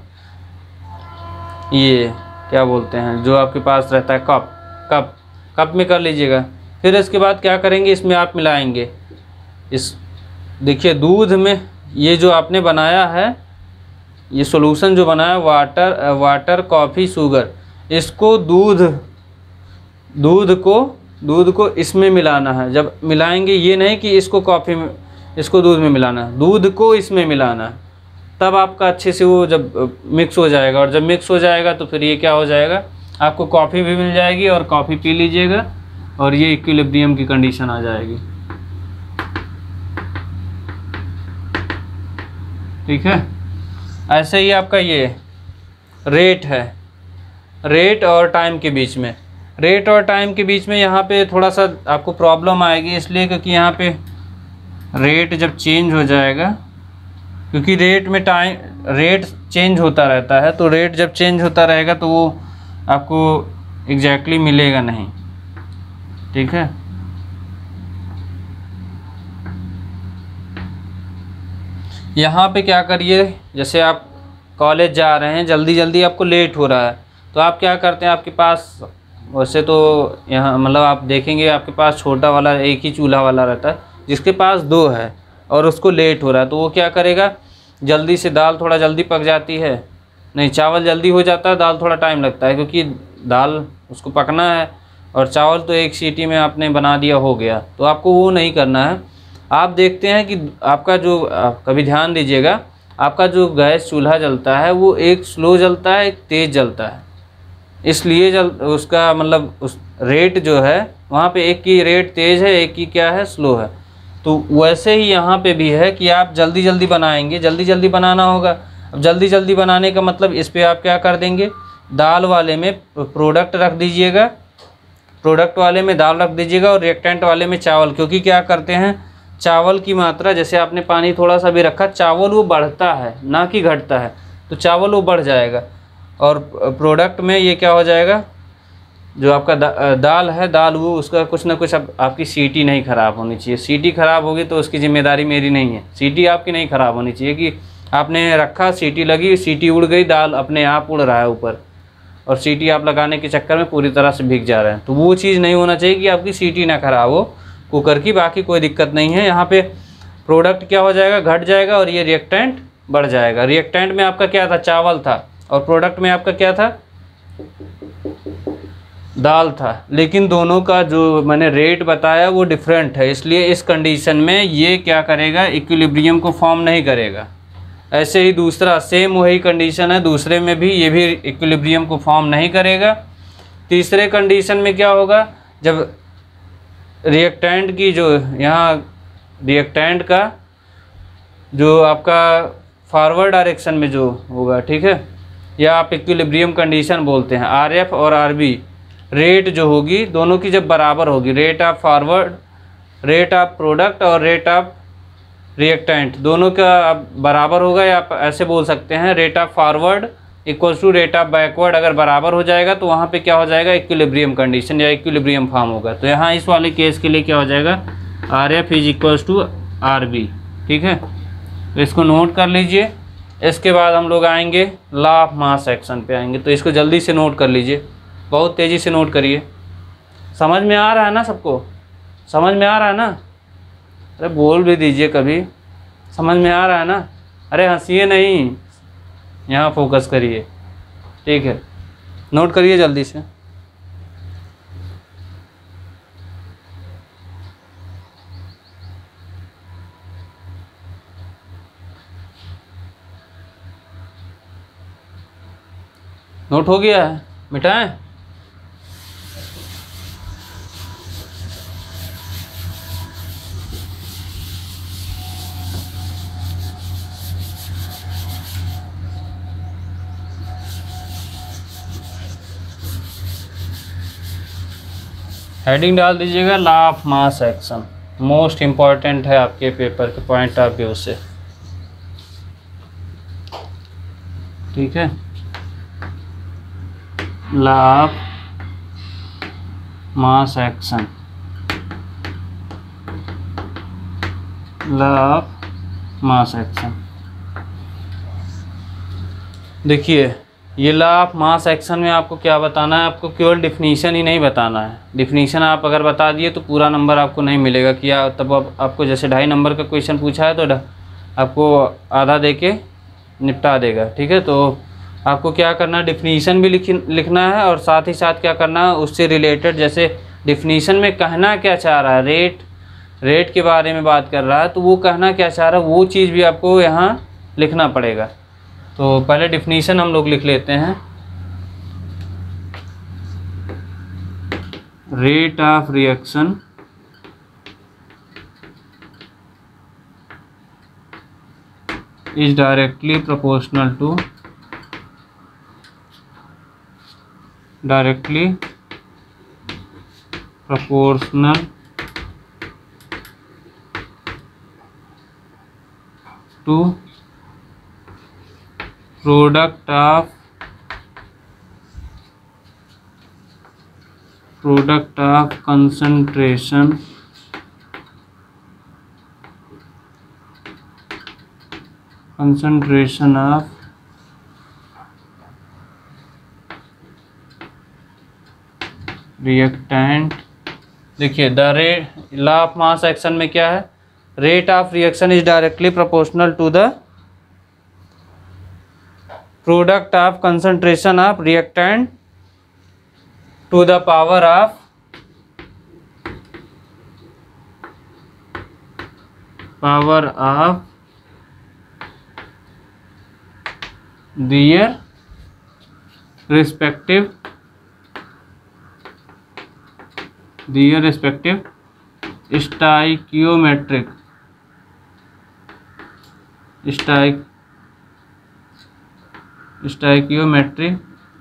ये क्या बोलते हैं जो आपके पास रहता है कप कप कप में कर लीजिएगा। फिर इसके बाद क्या करेंगे, इसमें आप मिलाएंगे इस, देखिए दूध में ये जो आपने बनाया है, ये सॉल्यूशन जो बनाया वाटर वाटर कॉफ़ी शुगर, इसको दूध दूध को दूध को इसमें मिलाना है। जब मिलाएंगे, ये नहीं कि इसको कॉफ़ी में इसको दूध में मिलाना है, दूध को इसमें मिलाना है, तब आपका अच्छे से वो जब मिक्स हो जाएगा। और जब मिक्स हो जाएगा तो फिर ये क्या हो जाएगा, आपको कॉफ़ी भी मिल जाएगी और कॉफ़ी पी लीजिएगा और ये इक्विलिब्रियम की कंडीशन आ जाएगी। ठीक है, ऐसे ही आपका ये रेट है, रेट और टाइम के बीच में, रेट और टाइम के बीच में यहाँ पे थोड़ा सा आपको प्रॉब्लम आएगी, इसलिए क्योंकि यहाँ पे रेट जब चेंज हो जाएगा, क्योंकि रेट में टाइम रेट चेंज होता रहता है, तो रेट जब चेंज होता रहेगा तो वो आपको एग्जैक्टली मिलेगा नहीं। ठीक है, यहाँ पे क्या करिए, जैसे आप कॉलेज जा रहे हैं, जल्दी जल्दी आपको लेट हो रहा है, तो आप क्या करते हैं, आपके पास वैसे तो यहाँ मतलब आप देखेंगे आपके पास छोटा वाला एक ही चूल्हा वाला रहता है, जिसके पास दो है और उसको लेट हो रहा है, तो वो क्या करेगा, जल्दी से दाल थोड़ा जल्दी पक जाती है, नहीं चावल जल्दी हो जाता है, दाल थोड़ा टाइम लगता है, क्योंकि दाल उसको पकना है और चावल तो एक सीटी में आपने बना दिया हो गया। तो आपको वो नहीं करना है। आप देखते हैं कि आपका जो कभी ध्यान दीजिएगा, आपका जो गैस चूल्हा जलता है वो एक स्लो जलता है, एक तेज़ जलता है, इसलिए जल उसका मतलब उस रेट जो है वहाँ पे एक की रेट तेज़ है, एक की क्या है, स्लो है। तो वैसे ही यहाँ पे भी है कि आप जल्दी जल्दी बनाएंगे, जल्दी जल्दी बनाना होगा। अब जल्दी जल्दी बनाने का मतलब इस पर आप क्या कर देंगे, दाल वाले में प्रोडक्ट रख दीजिएगा, प्रोडक्ट वाले में दाल रख दीजिएगा और रिएक्टेंट वाले में चावल, क्योंकि क्या करते हैं, चावल की मात्रा, जैसे आपने पानी थोड़ा सा भी रखा, चावल वो बढ़ता है ना कि घटता है, तो चावल वो बढ़ जाएगा। और प्रोडक्ट में ये क्या हो जाएगा, जो आपका दा, दाल है, दाल वो उसका कुछ ना कुछ, अब आपकी सीटी नहीं ख़राब होनी चाहिए। सीटी ख़राब होगी तो उसकी ज़िम्मेदारी मेरी नहीं है, सीटी आपकी नहीं ख़राब होनी चाहिए कि आपने रखा, सीटी लगी, सीटी उड़ गई, दाल अपने आप उड़ रहा है ऊपर और सीटी आप लगाने के चक्कर में पूरी तरह से भीग जा रहे हैं। तो वो चीज़ नहीं होना चाहिए कि आपकी सीटी ना ख़राब हो कुकर की, बाकी कोई दिक्कत नहीं है। यहाँ पे प्रोडक्ट क्या हो जाएगा, घट जाएगा और ये रिएक्टेंट बढ़ जाएगा। रिएक्टेंट में आपका क्या था, चावल था, और प्रोडक्ट में आपका क्या था, दाल था, लेकिन दोनों का जो मैंने रेट बताया वो डिफरेंट है, इसलिए इस कंडीशन में ये क्या करेगा, इक्विलिब्रियम को फॉर्म नहीं करेगा। ऐसे ही दूसरा सेम वही कंडीशन है, दूसरे में भी ये भी इक्विलिब्रियम को फॉर्म नहीं करेगा। तीसरे कंडीशन में क्या होगा, जब रिएक्टेंट की जो यहाँ रिएक्टेंट का जो आपका फॉरवर्ड डायरेक्शन में जो होगा, ठीक है, या आप इक्विलिब्रियम कंडीशन बोलते हैं, आर एफ और आर बी रेट जो होगी दोनों की जब बराबर होगी, rate of forward, rate of product और रेट ऑफ रिएक्टेंट दोनों का बराबर होगा, या आप ऐसे बोल सकते हैं rate of forward equals to rate of backward अगर बराबर हो जाएगा तो वहाँ पे क्या हो जाएगा, इक्विलिब्रियम कंडीशन या इक्विलिब्रियम फॉर्म होगा। तो यहाँ इस वाले केस के लिए क्या हो जाएगा, R F is equals to R B, ठीक है। तो इसको नोट कर लीजिए। इसके बाद हम लोग आएंगे लॉ ऑफ मास एक्शन पे आएंगे, तो इसको जल्दी से नोट कर लीजिए, बहुत तेज़ी से नोट करिए। समझ में आ रहा है ना सबको, समझ में आ रहा है ना, अरे बोल भी दीजिए कभी, समझ में आ रहा है ना, अरे हंसिए नहीं, यहाँ फोकस करिए, ठीक है, नोट करिए जल्दी से। नोट हो गया है, मिटाएं? हेडिंग डाल दीजिएगा law of mass action, most important है आपके पेपर के पॉइंट ऑफ व्यू से, ठीक है। Law of mass action, law of mass action, देखिए ये लॉ ऑफ मास एक्शन में आपको क्या बताना है, आपको केवल डिफिनीशन ही नहीं बताना है। डिफिनीशन आप अगर बता दिए तो पूरा नंबर आपको नहीं मिलेगा, क्या तब आप, आपको जैसे ढाई नंबर का क्वेश्चन पूछा है तो आपको आधा दे के निपटा देगा, ठीक है। तो आपको क्या करना है, डिफिनीशन भी लिख लिखना है और साथ ही साथ क्या करना है, उससे रिलेटेड जैसे डिफिनीशन में कहना क्या चाह रहा है, रेट रेट के बारे में बात कर रहा है तो वो कहना क्या चाह रहा है वो चीज़ भी आपको यहाँ लिखना पड़ेगा। तो पहले डिफिनीशन हम लोग लिख लेते हैं, rate of reaction is directly proportional to directly proportional to product of product of concentration concentration of reactant. देखिए the rate law of mass action में क्या है, rate of reaction is directly proportional to the product of concentration of reactant to the power of power of their respective their respective stoichiometric stoich stoichiometric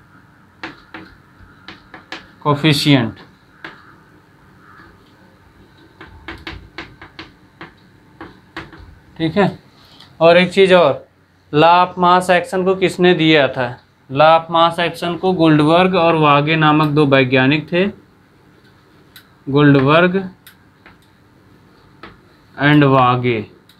coefficient। ठीक है। और एक चीज़ और, law of mass action को किसने दिया था, law of mass action को गोल्डबर्ग और वागे नामक दो वैज्ञानिक थे, गोल्डबर्ग एंड वागे,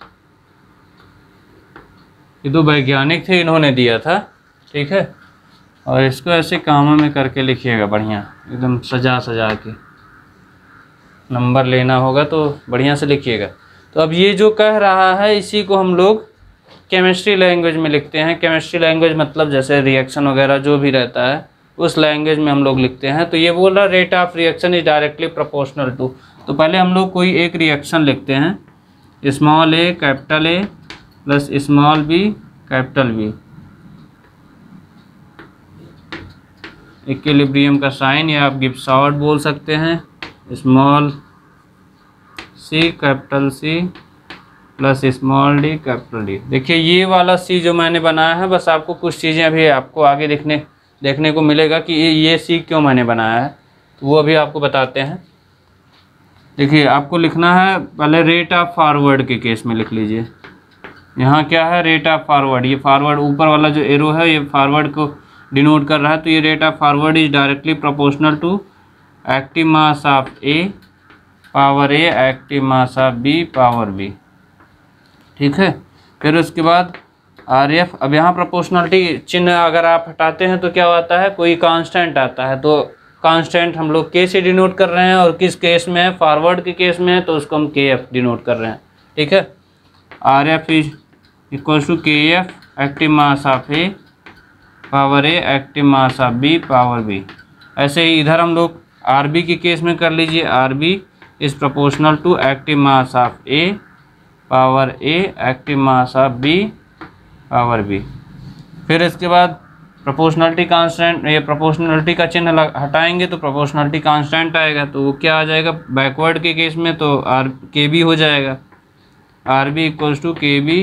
ये दो वैज्ञानिक थे, इन्होंने दिया था। ठीक है। और इसको ऐसे कामों में करके लिखिएगा, बढ़िया एकदम सजा सजा के, नंबर लेना होगा तो बढ़िया से लिखिएगा। तो अब ये जो कह रहा है इसी को हम लोग केमिस्ट्री लैंग्वेज में लिखते हैं। केमिस्ट्री लैंग्वेज मतलब जैसे रिएक्शन वगैरह जो भी रहता है उस लैंग्वेज में हम लोग लिखते हैं। तो ये बोल रहा rate of reaction is directly proportional to, तो पहले हम लोग कोई एक रिएक्शन लिखते हैं, small A capital A plus small B capital B, equilibrium का साइन या आप गिब्स आउट बोल सकते हैं, small C capital C plus small D capital D. देखिए ये वाला सी जो मैंने बनाया है, बस आपको कुछ चीज़ें अभी आपको आगे देखने देखने को मिलेगा कि ये ये सी क्यों मैंने बनाया है, तो वो अभी आपको बताते हैं। देखिए आपको लिखना है पहले रेट ऑफ फॉरवर्ड के केस में लिख लीजिए। यहाँ क्या है, रेट ऑफ फॉरवर्ड, ये फॉरवर्ड ऊपर वाला जो एरो है ये फॉरवर्ड को डिनोट कर रहा है, तो ये rate of forward is directly proportional to active mass of A power A active mass of B power B. ठीक है, फिर उसके बाद आर एफ। अब यहाँ प्रोपोर्शनलिटी चिन्ह अगर आप हटाते हैं तो क्या आता है, कोई कांस्टेंट आता है, तो कांस्टेंट हम लोग के से डिनोट कर रहे हैं, और किस केस में है, फॉरवर्ड के केस में है, तो उसको हम के एफ डिनोट कर रहे हैं। ठीक है, R F is equal to K F active mass of A power A active mass of B power B. ऐसे ही इधर हम लोग आर बी के केस में कर लीजिए, R B is proportional to active mass of A power A active mass of B power B. फिर इसके बाद प्रोपोर्शनलिटी कांस्टेंट, ये प्रोपोर्शनलिटी का चिन्ह हटाएंगे तो प्रोपोर्शनलिटी कांस्टेंट आएगा, तो वो क्या आ जाएगा, बैकवर्ड के केस में तो आर के बी हो जाएगा, R B equals to K B,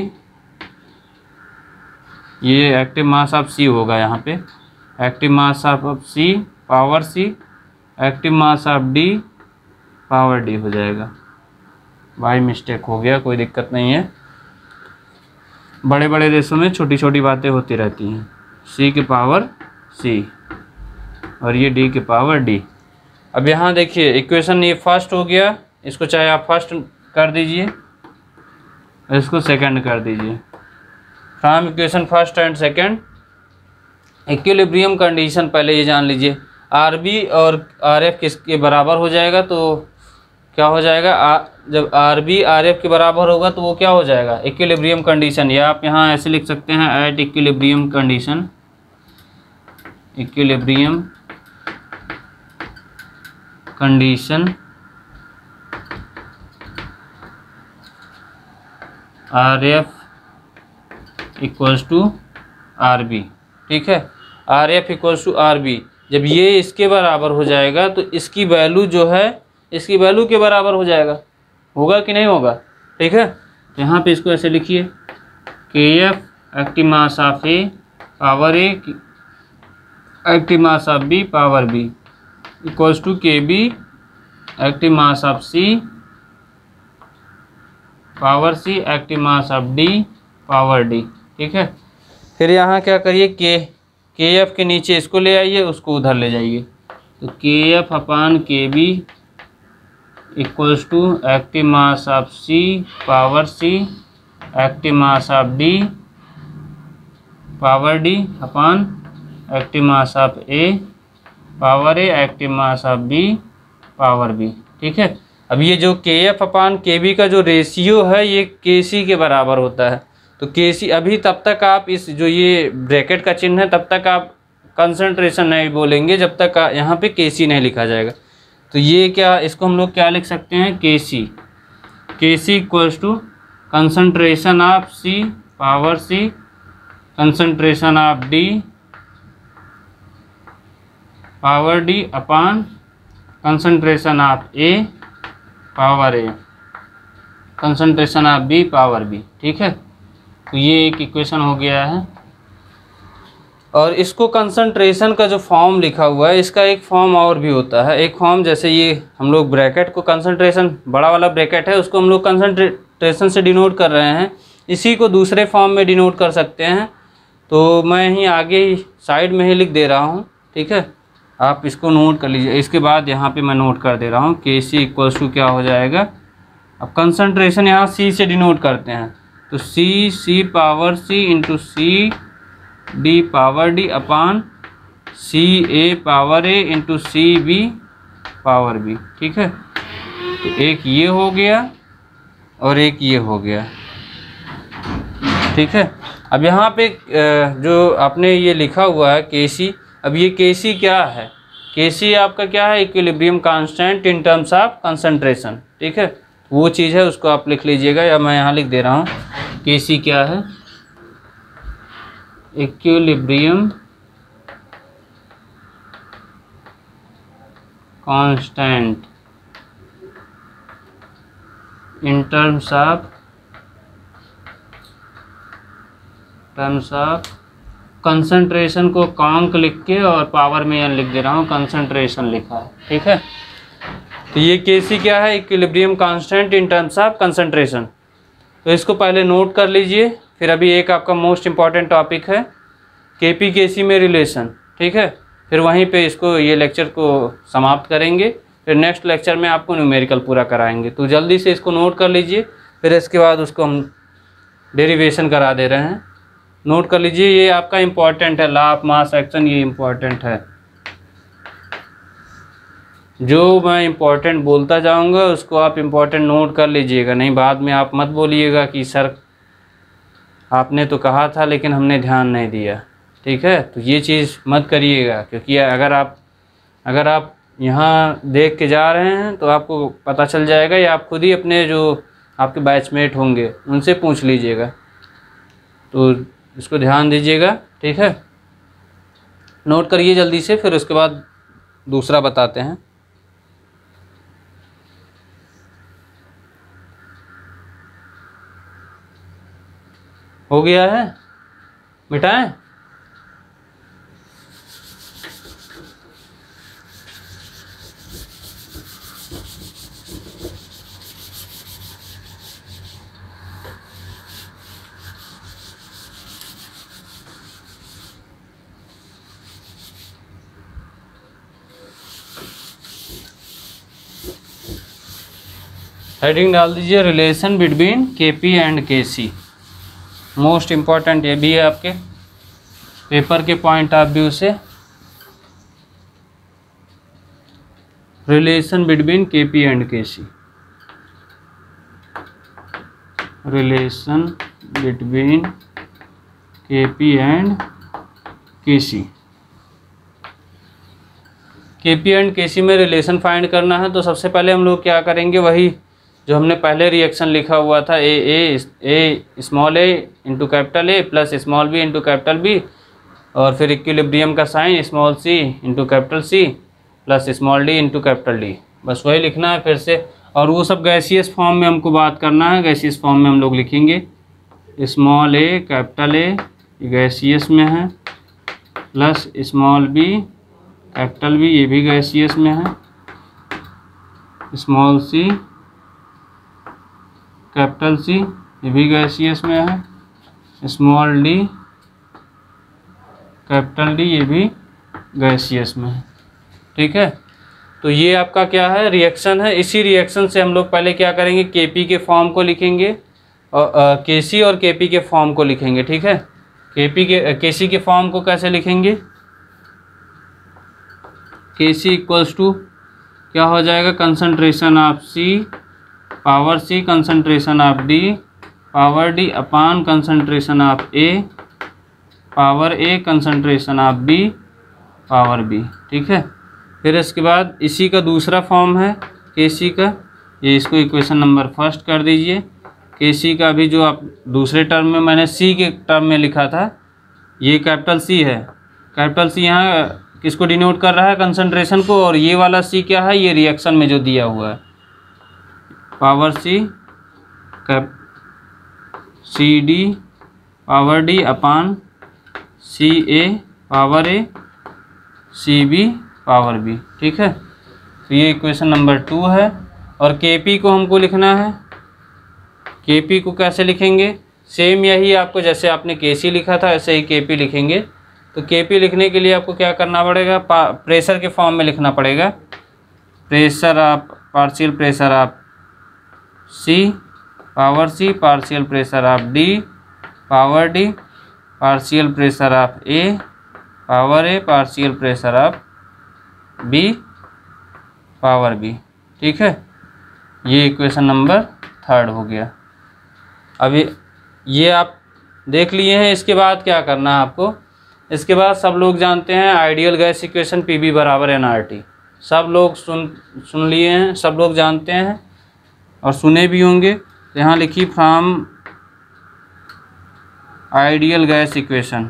ये एक्टिव मास ऑफ सी होगा यहाँ पे, active mass of C power C active mass of D power D हो जाएगा। बाई मिस्टेक हो गया, कोई दिक्कत नहीं है, बड़े बड़े रेशों में छोटी छोटी बातें होती रहती हैं। सी के पावर सी और ये डी के पावर डी। अब यहाँ देखिए इक्वेशन ये फर्स्ट हो गया, इसको चाहे आप फर्स्ट कर दीजिए, इसको सेकंड कर दीजिए। From equation first and second equilibrium condition पहले ये जान लीजिए, आर बी और आर एफ किसके बराबर हो जाएगा, तो क्या हो जाएगा, आ, जब आर बी आर एफ के बराबर होगा तो वो क्या हो जाएगा, इक्विलिब्रियम कंडीशन, या आप यहाँ ऐसे लिख सकते हैं at equilibrium condition, equilibrium condition R F equals to R B. ठीक है, R F equals to R B, जब ये इसके बराबर हो जाएगा तो इसकी वैल्यू जो है इसकी वैल्यू के बराबर हो जाएगा, होगा कि नहीं होगा। ठीक है, तो यहाँ पे इसको ऐसे लिखिए, K F active mass of A power A active mass of B power B equals to K B active mass of C power C active mass of D power D. ठीक है, फिर यहाँ क्या करिए, के के एफ के नीचे इसको ले आइए, उसको उधर ले जाइए, तो के F upon K B equals to active mass of C power C active mass of D power D upon active mass of A power A active mass of B power B. ठीक है, अब ये जो के F upon K B का जो ratio है ये के सी के बराबर होता है, तो के सी अभी तब तक आप इस जो ये ब्रैकेट का चिन्ह है तब तक आप कंसंट्रेशन नहीं बोलेंगे जब तक यहाँ पे के सी नहीं लिखा जाएगा। तो ये क्या, इसको हम लोग क्या लिख सकते हैं, K C, K C equals to concentration of C power C concentration of D power D upon concentration of A power A concentration of B power B. ठीक है, तो ये एक इक्वेशन हो गया है। और इसको कंसंट्रेशन का जो फॉर्म लिखा हुआ है इसका एक फॉर्म और भी होता है, एक फॉर्म जैसे ये हम लोग ब्रैकेट को कंसंट्रेशन बड़ा वाला ब्रैकेट है उसको हम लोग कंसंट्रेशन से डिनोट कर रहे हैं, इसी को दूसरे फॉर्म में डिनोट कर सकते हैं, तो मैं यहीं आगे ही साइड में ही लिख दे रहा हूँ। ठीक है, आप इसको नोट कर लीजिए, इसके बाद यहाँ पे मैं नोट कर दे रहा हूँ, के सी इक्वल्स टू क्या हो जाएगा, अब कंसंट्रेशन यहाँ सी से डिनोट करते हैं, तो C C power C into C D power D upon C A power A into C B power B. ठीक है, तो एक ये हो गया और एक ये हो गया। ठीक ठीक है। अब यहाँ पे जो आपने ये लिखा हुआ है के सी, अब ये के सी क्या है? के सी आपका क्या है? Equilibrium constant in terms of concentration, ठीक है। वो चीज़ है, उसको आप लिख लीजिएगा, या मैं यहाँ लिख दे रहा हूँ। के सी क्या है? Equilibrium constant in terms of terms of concentration को कांक लिख के और पावर में एन लिख दे रहा हूँ, कंसंट्रेशन लिखा है, ठीक है। तो ये के सी क्या है? Equilibrium constant in terms of concentration. तो इसको पहले नोट कर लीजिए। फिर अभी एक आपका मोस्ट इम्पॉर्टेंट टॉपिक है के पी के सी में रिलेशन, ठीक है। फिर वहीं पे इसको ये लेक्चर को समाप्त करेंगे। फिर नेक्स्ट लेक्चर में आपको न्यूमेरिकल पूरा कराएंगे। तो जल्दी से इसको नोट कर लीजिए, फिर इसके बाद उसको हम डेरिवेशन करा दे रहे हैं। नोट कर लीजिए, ये आपका इम्पॉर्टेंट है, लॉ ऑफ मास एक्शन, ये इम्पॉर्टेंट है। जो मैं इम्पॉर्टेंट बोलता जाऊंगा उसको आप इम्पॉर्टेंट नोट कर लीजिएगा, नहीं बाद में आप मत बोलिएगा कि सर आपने तो कहा था लेकिन हमने ध्यान नहीं दिया, ठीक है। तो ये चीज़ मत करिएगा, क्योंकि अगर आप अगर आप यहाँ देख के जा रहे हैं तो आपको पता चल जाएगा, या आप खुद ही अपने जो आपके बैचमेट होंगे उनसे पूछ लीजिएगा। तो इसको ध्यान दीजिएगा, ठीक है। नोट करिए जल्दी से, फिर उसके बाद दूसरा बताते हैं। हो गया है? मिटाएं? हेडिंग डाल दीजिए relation between K P and K C. Most important ये भी है आपके पेपर के पॉइंट ऑफ व्यू से, relation between K P and K C. Relation between K P and K C. के पी एंड के सी में रिलेशन फाइंड करना है, तो सबसे पहले हम लोग क्या करेंगे, वही जो हमने पहले रिएक्शन लिखा हुआ था, A A A small A into capital A plus small B into capital B, और फिर इक्विलिब्रियम का sign small C into capital C plus small D into capital D. बस वही लिखना है फिर से, और वो सब गैसियस फॉर्म में हमको बात करना है। गैसियस फॉर्म में हम लोग लिखेंगे small A capital A gaseous में है, plus small B capital B, ये भी गैसियस में है, स्मॉल सी कैपिटल सी, ये भी गैसियस में है, स्मॉल डी कैपिटल डी, ये भी गैसियस में है, ठीक है। तो ये आपका क्या है? रिएक्शन है। इसी रिएक्शन से हम लोग पहले क्या करेंगे, केपी के फॉर्म को लिखेंगे और केसी और केपी के फॉर्म को लिखेंगे, ठीक है। केपी के केसी के फॉर्म को कैसे लिखेंगे? केसी इक्वल्स टू क्या हो जाएगा, concentration of C power C concentration of D power D upon concentration of A power A concentration of B power B, ठीक है। फिर इसके बाद इसी का दूसरा फॉर्म है के सी का, ये इसको इक्वेशन नंबर फर्स्ट कर दीजिए। के सी का भी जो आप दूसरे टर्म में मैंने सी के टर्म में लिखा था, ये कैपिटल सी है। कैपिटल सी यहाँ किसको डिनोट कर रहा है? कंसंट्रेशन को। और ये वाला सी क्या है? ये रिएक्शन में जो दिया हुआ है, power C cap C D power D upon C A power A C B power B, ठीक है। तो ये इक्वेशन नंबर टू है। और के पी को हमको लिखना है। के पी को कैसे लिखेंगे? सेम यही आपको जैसे आपने के सी लिखा था ऐसे ही के पी लिखेंगे। तो के पी लिखने के लिए आपको क्या करना पड़ेगा? प्रेशर के फॉर्म में लिखना पड़ेगा। Pressure of partial pressure of C power C partial pressure of D power D partial pressure of A power A partial pressure of B power B, ठीक है। ये इक्वेशन नंबर थर्ड हो गया। अभी ये आप देख लिए हैं। इसके बाद क्या करना है आपको, इसके बाद सब लोग जानते हैं ideal gas equation P B बराबर एन आर टी। सब लोग सुन सुन लिए हैं, सब लोग जानते हैं और सुने भी होंगे। तो यहाँ लिखिए from ideal gas equation,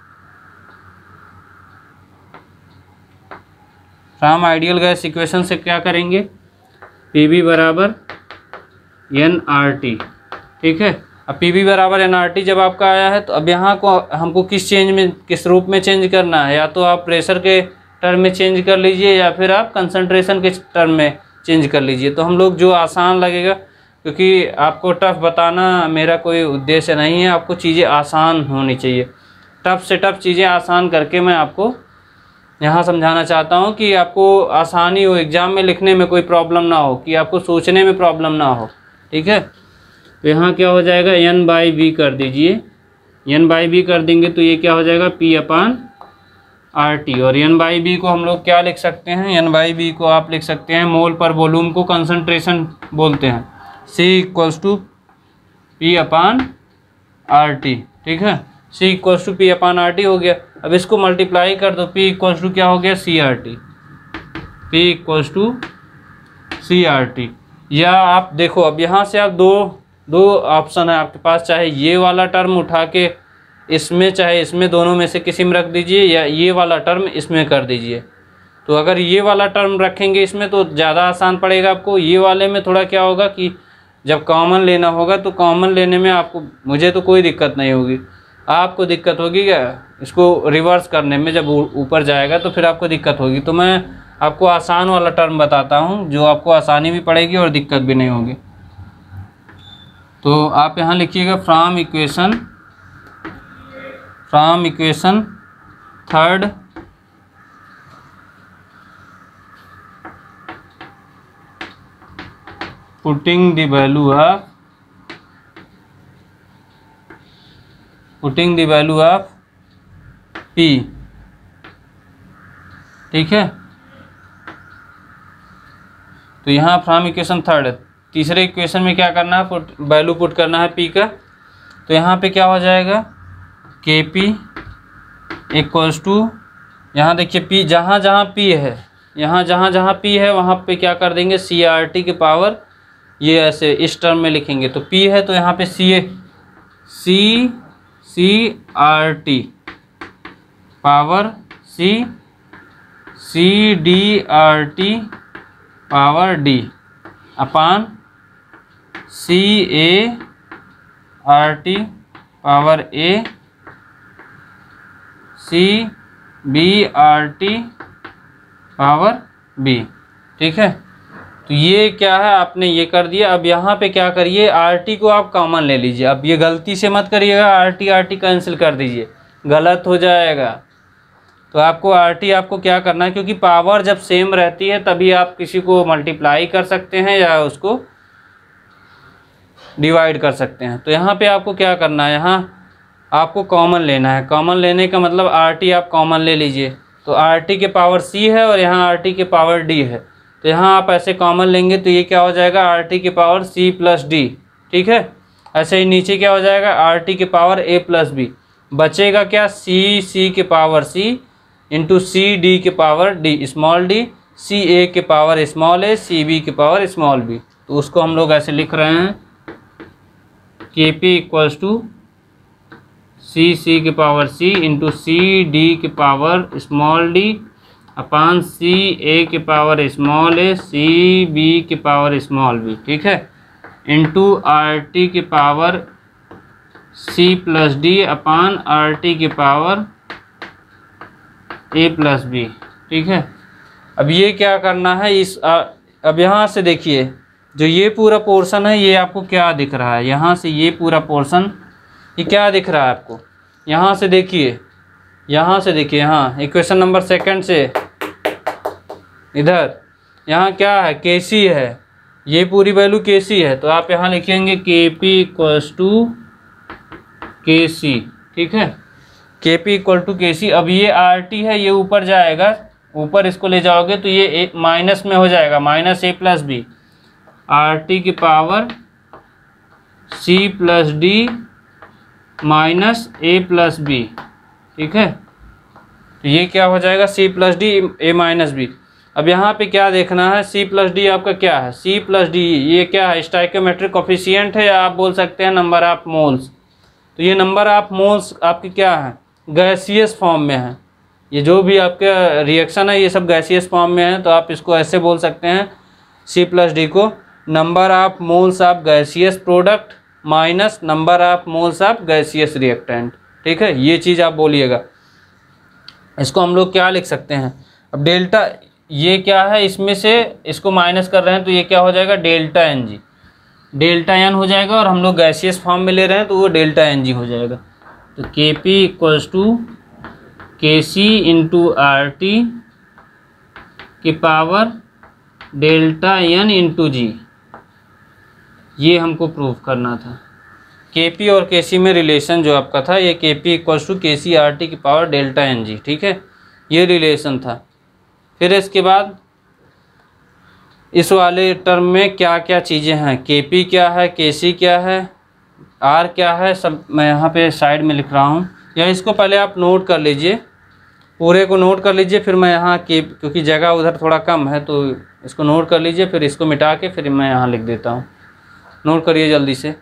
from ideal gas equation से क्या करेंगे, पी बी बराबर एन आर टी। ठीक है, अब पी बी बराबर एन आर टी जब आपका आया है तो अब यहाँ को हमको किस चेंज में, किस रूप में चेंज करना है, या तो आप प्रेशर के टर्म में चेंज कर लीजिए या फिर आप कंसंट्रेशन के टर्म में चेंज कर लीजिए। तो हम लोग जो आसान लगेगा, क्योंकि आपको टफ बताना मेरा कोई उद्देश्य नहीं है, आपको चीज़ें आसान होनी चाहिए। टफ से टफ चीज़ें आसान करके मैं आपको यहाँ समझाना चाहता हूँ कि आपको आसानी हो, एग्ज़ाम में लिखने में कोई प्रॉब्लम ना हो, कि आपको सोचने में प्रॉब्लम ना हो। ठीक है, तो यहाँ क्या हो जाएगा, एन बाई बी कर दीजिए। एन बाई बी कर देंगे तो ये क्या हो जाएगा, पी अपान आर टी। और एन बाई बी को हम लोग क्या लिख सकते हैं, एन बाई बी को आप लिख सकते हैं मोल पर वॉल्यूम को कंसंट्रेशन बोलते हैं, C equals to P upon R T. ठीक है, C equals to P upon R T हो गया। अब इसको मल्टीप्लाई कर दो, पी इक्वल्स टू क्या हो गया, C R T, P equals to C R T. या आप देखो, अब यहाँ से आप दो दो ऑप्शन है आपके पास, चाहे ये वाला टर्म उठा के इसमें, चाहे इसमें, दोनों में से किसी में रख दीजिए, या ये वाला टर्म इसमें कर दीजिए। तो अगर ये वाला टर्म रखेंगे इसमें तो ज़्यादा आसान पड़ेगा आपको। ये वाले में थोड़ा क्या होगा कि जब कॉमन लेना होगा तो कॉमन लेने में आपको, मुझे तो कोई दिक्कत नहीं होगी, आपको दिक्कत होगी क्या इसको रिवर्स करने में, जब ऊपर जाएगा तो फिर आपको दिक्कत होगी। तो मैं आपको आसान वाला टर्म बताता हूँ जो आपको आसानी भी पड़ेगी और दिक्कत भी नहीं होगी। तो आप यहाँ लिखिएगा from equation, from equation third putting the value of putting the value of P. ठीक है, तो यहाँ फ्रॉम इक्वेशन थर्ड, तीसरे इक्वेशन में क्या करना है, पुट वैल्यू पुट करना है पी का। तो यहाँ पे क्या हो जाएगा, के पी इक्वल्स टू, यहाँ देखिए पी, जहाँ जहाँ पी है, यहाँ जहाँ जहाँ पी है वहाँ पे क्या कर देंगे, सी आर टी के पावर, ये ऐसे इस टर्म में लिखेंगे। तो पी है तो यहाँ पे C A C C R T power C, C D R T power D upon C A R T power A, C B R T power B. ठीक है, तो ये क्या है, आपने ये कर दिया। अब यहाँ पे क्या करिए, आर टी को आप कॉमन ले लीजिए। अब ये गलती से मत करिएगा, R T R T cancel कर दीजिए, गलत हो जाएगा। तो आपको आर टी आपको क्या करना है, क्योंकि पावर जब सेम रहती है तभी आप किसी को मल्टीप्लाई कर सकते हैं या उसको डिवाइड कर सकते हैं। तो यहाँ पे आपको क्या करना है, यहाँ आपको कॉमन लेना है। कॉमन लेने का मतलब आर टी आप कॉमन ले लीजिए। तो आर टी के पावर सी है और यहाँ आर टी के पावर डी है, तो यहाँ आप ऐसे कॉमन लेंगे तो ये क्या हो जाएगा, आर टी के पावर सी प्लस डी। ठीक है, ऐसे ही नीचे क्या हो जाएगा, आर टी के पावर ए प्लस बी। बचेगा क्या, सी सी के power C into C D के power D small D, C A के power small A, C B के पावर स्मॉल बी। तो उसको हम लोग ऐसे लिख रहे हैं, K P equals to C C के power C into C D के power small D upon C A के power small A, C B के पावर स्मॉल बी। ठीक है, इंटू आर टी के power C plus D upon R T के power A plus B. ठीक है, अब ये क्या करना है, इस आ, अब यहाँ से देखिए जो ये पूरा पोर्शन है ये आपको क्या दिख रहा है, यहाँ से ये पूरा पोर्शन ये क्या दिख रहा है आपको, यहाँ से देखिए, यहाँ से देखिए, यहाँ इक्वेशन नंबर सेकंड से इधर यहाँ क्या है, के सी है, ये पूरी वैल्यू के सी है। तो आप यहाँ लिखेंगे के पी इक्वल्स टू के सी। ठीक है, के पी इक्वल टू के सी। अब ये आर टी है, ये ऊपर जाएगा, ऊपर इसको ले जाओगे तो ये माइनस में हो जाएगा, minus A plus B, R T की power C plus D minus A plus B, ठीक है। तो ये क्या हो जाएगा, C plus D A minus B. अब यहाँ पे क्या देखना है, सी प्लस डी आपका क्या है, सी प्लस डी ये क्या है, स्टाइकियोमेट्रिक कोफिशिएंट है या आप बोल सकते हैं नंबर ऑफ मोल्स। तो ये नंबर ऑफ मोल्स आपकी क्या है, गैसियस फॉर्म में है। ये जो भी आपका रिएक्शन है ये सब गैसियस फॉर्म में है, तो आप इसको ऐसे बोल सकते हैं सी प्लस डी को number of moles of gaseous product minus number of moles of gaseous reactant, ठीक है। ये चीज़ आप बोलिएगा। इसको हम लोग क्या लिख सकते हैं, अब डेल्टा ये क्या है, इसमें से इसको माइनस कर रहे हैं तो ये क्या हो जाएगा, delta N G, delta N हो जाएगा। और हम लोग गैसियस फॉर्म में ले रहे हैं तो वो डेल्टा एन जी हो जाएगा। तो के P equals to K C into R T की power delta N into G, ये हमको प्रूव करना था। के पी और के सी में रिलेशन जो आपका था, ये के P equals to K C R T की पावर डेल्टा एन जी, ठीक है, ये रिलेशन था। फिर इसके बाद इस वाले टर्म में क्या क्या चीज़ें हैं, के पी क्या है, के सी क्या है, आर क्या है, सब मैं यहाँ पे साइड में लिख रहा हूँ, या इसको पहले आप नोट कर लीजिए, पूरे को नोट कर लीजिए, फिर मैं यहाँ के, क्योंकि जगह उधर थोड़ा कम है तो इसको नोट कर लीजिए, फिर इसको मिटा के फिर मैं यहाँ लिख देता हूँ। नोट करिए जल्दी से।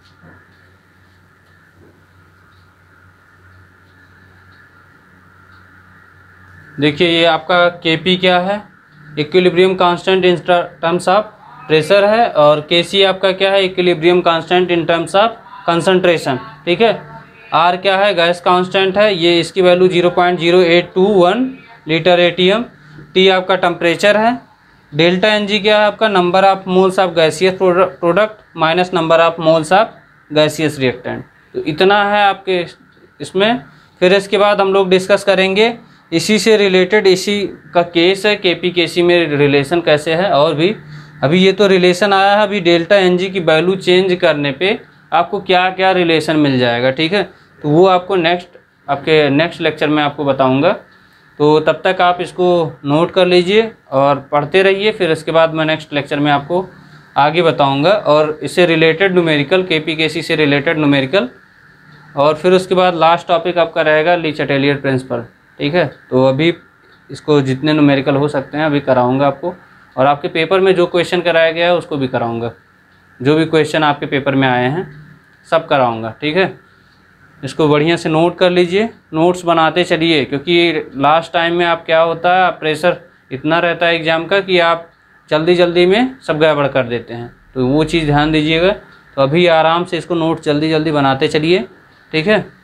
देखिए ये आपका के पी क्या है, equilibrium constant in terms of pressure है, और के सी आपका क्या है, equilibrium constant in terms of concentration, ठीक है। आर क्या है, गैस कांस्टेंट है, ये इसकी value zero point zero eight two one litre ATM. T आपका टेम्परेचर है। डेल्टा एन जी क्या है आपका, number of moles of gaseous product minus number of moles of gaseous reactant. तो इतना है आपके इसमें। फिर इसके बाद हम लोग डिस्कस करेंगे इसी से रिलेटेड, इसी का केस है के पी के सी में रिलेशन कैसे है, और भी अभी ये तो रिलेशन आया है, अभी डेल्टा एन जी की वैल्यू चेंज करने पे आपको क्या क्या रिलेशन मिल जाएगा, ठीक है। तो वो आपको नेक्स्ट आपके नेक्स्ट लेक्चर में आपको बताऊंगा। तो तब तक आप इसको नोट कर लीजिए और पढ़ते रहिए, फिर इसके बाद मैं नेक्स्ट लेक्चर में आपको आगे बताऊंगा, और इससे रिलेटेड न्यूमेरिकल, के पी के सी से रिलेटेड न्यूमेरिकल, और फिर उसके बाद लास्ट टॉपिक आपका रहेगा ली चैटेलियर प्रिंसिपल, ठीक है। तो अभी इसको जितने न्यूमेरिकल हो सकते हैं अभी कराऊंगा आपको, और आपके पेपर में जो क्वेश्चन कराया गया है उसको भी कराऊंगा, जो भी क्वेश्चन आपके पेपर में आए हैं सब कराऊंगा, ठीक है। इसको बढ़िया से नोट कर लीजिए, नोट्स बनाते चलिए, क्योंकि लास्ट टाइम में आप क्या होता है, प्रेशर इतना रहता है एग्ज़ाम का कि आप जल्दी जल्दी में सब गड़बड़ कर देते हैं, तो वो चीज़ ध्यान दीजिएगा। तो अभी आराम से इसको नोट जल्दी जल्दी बनाते चलिए, ठीक है।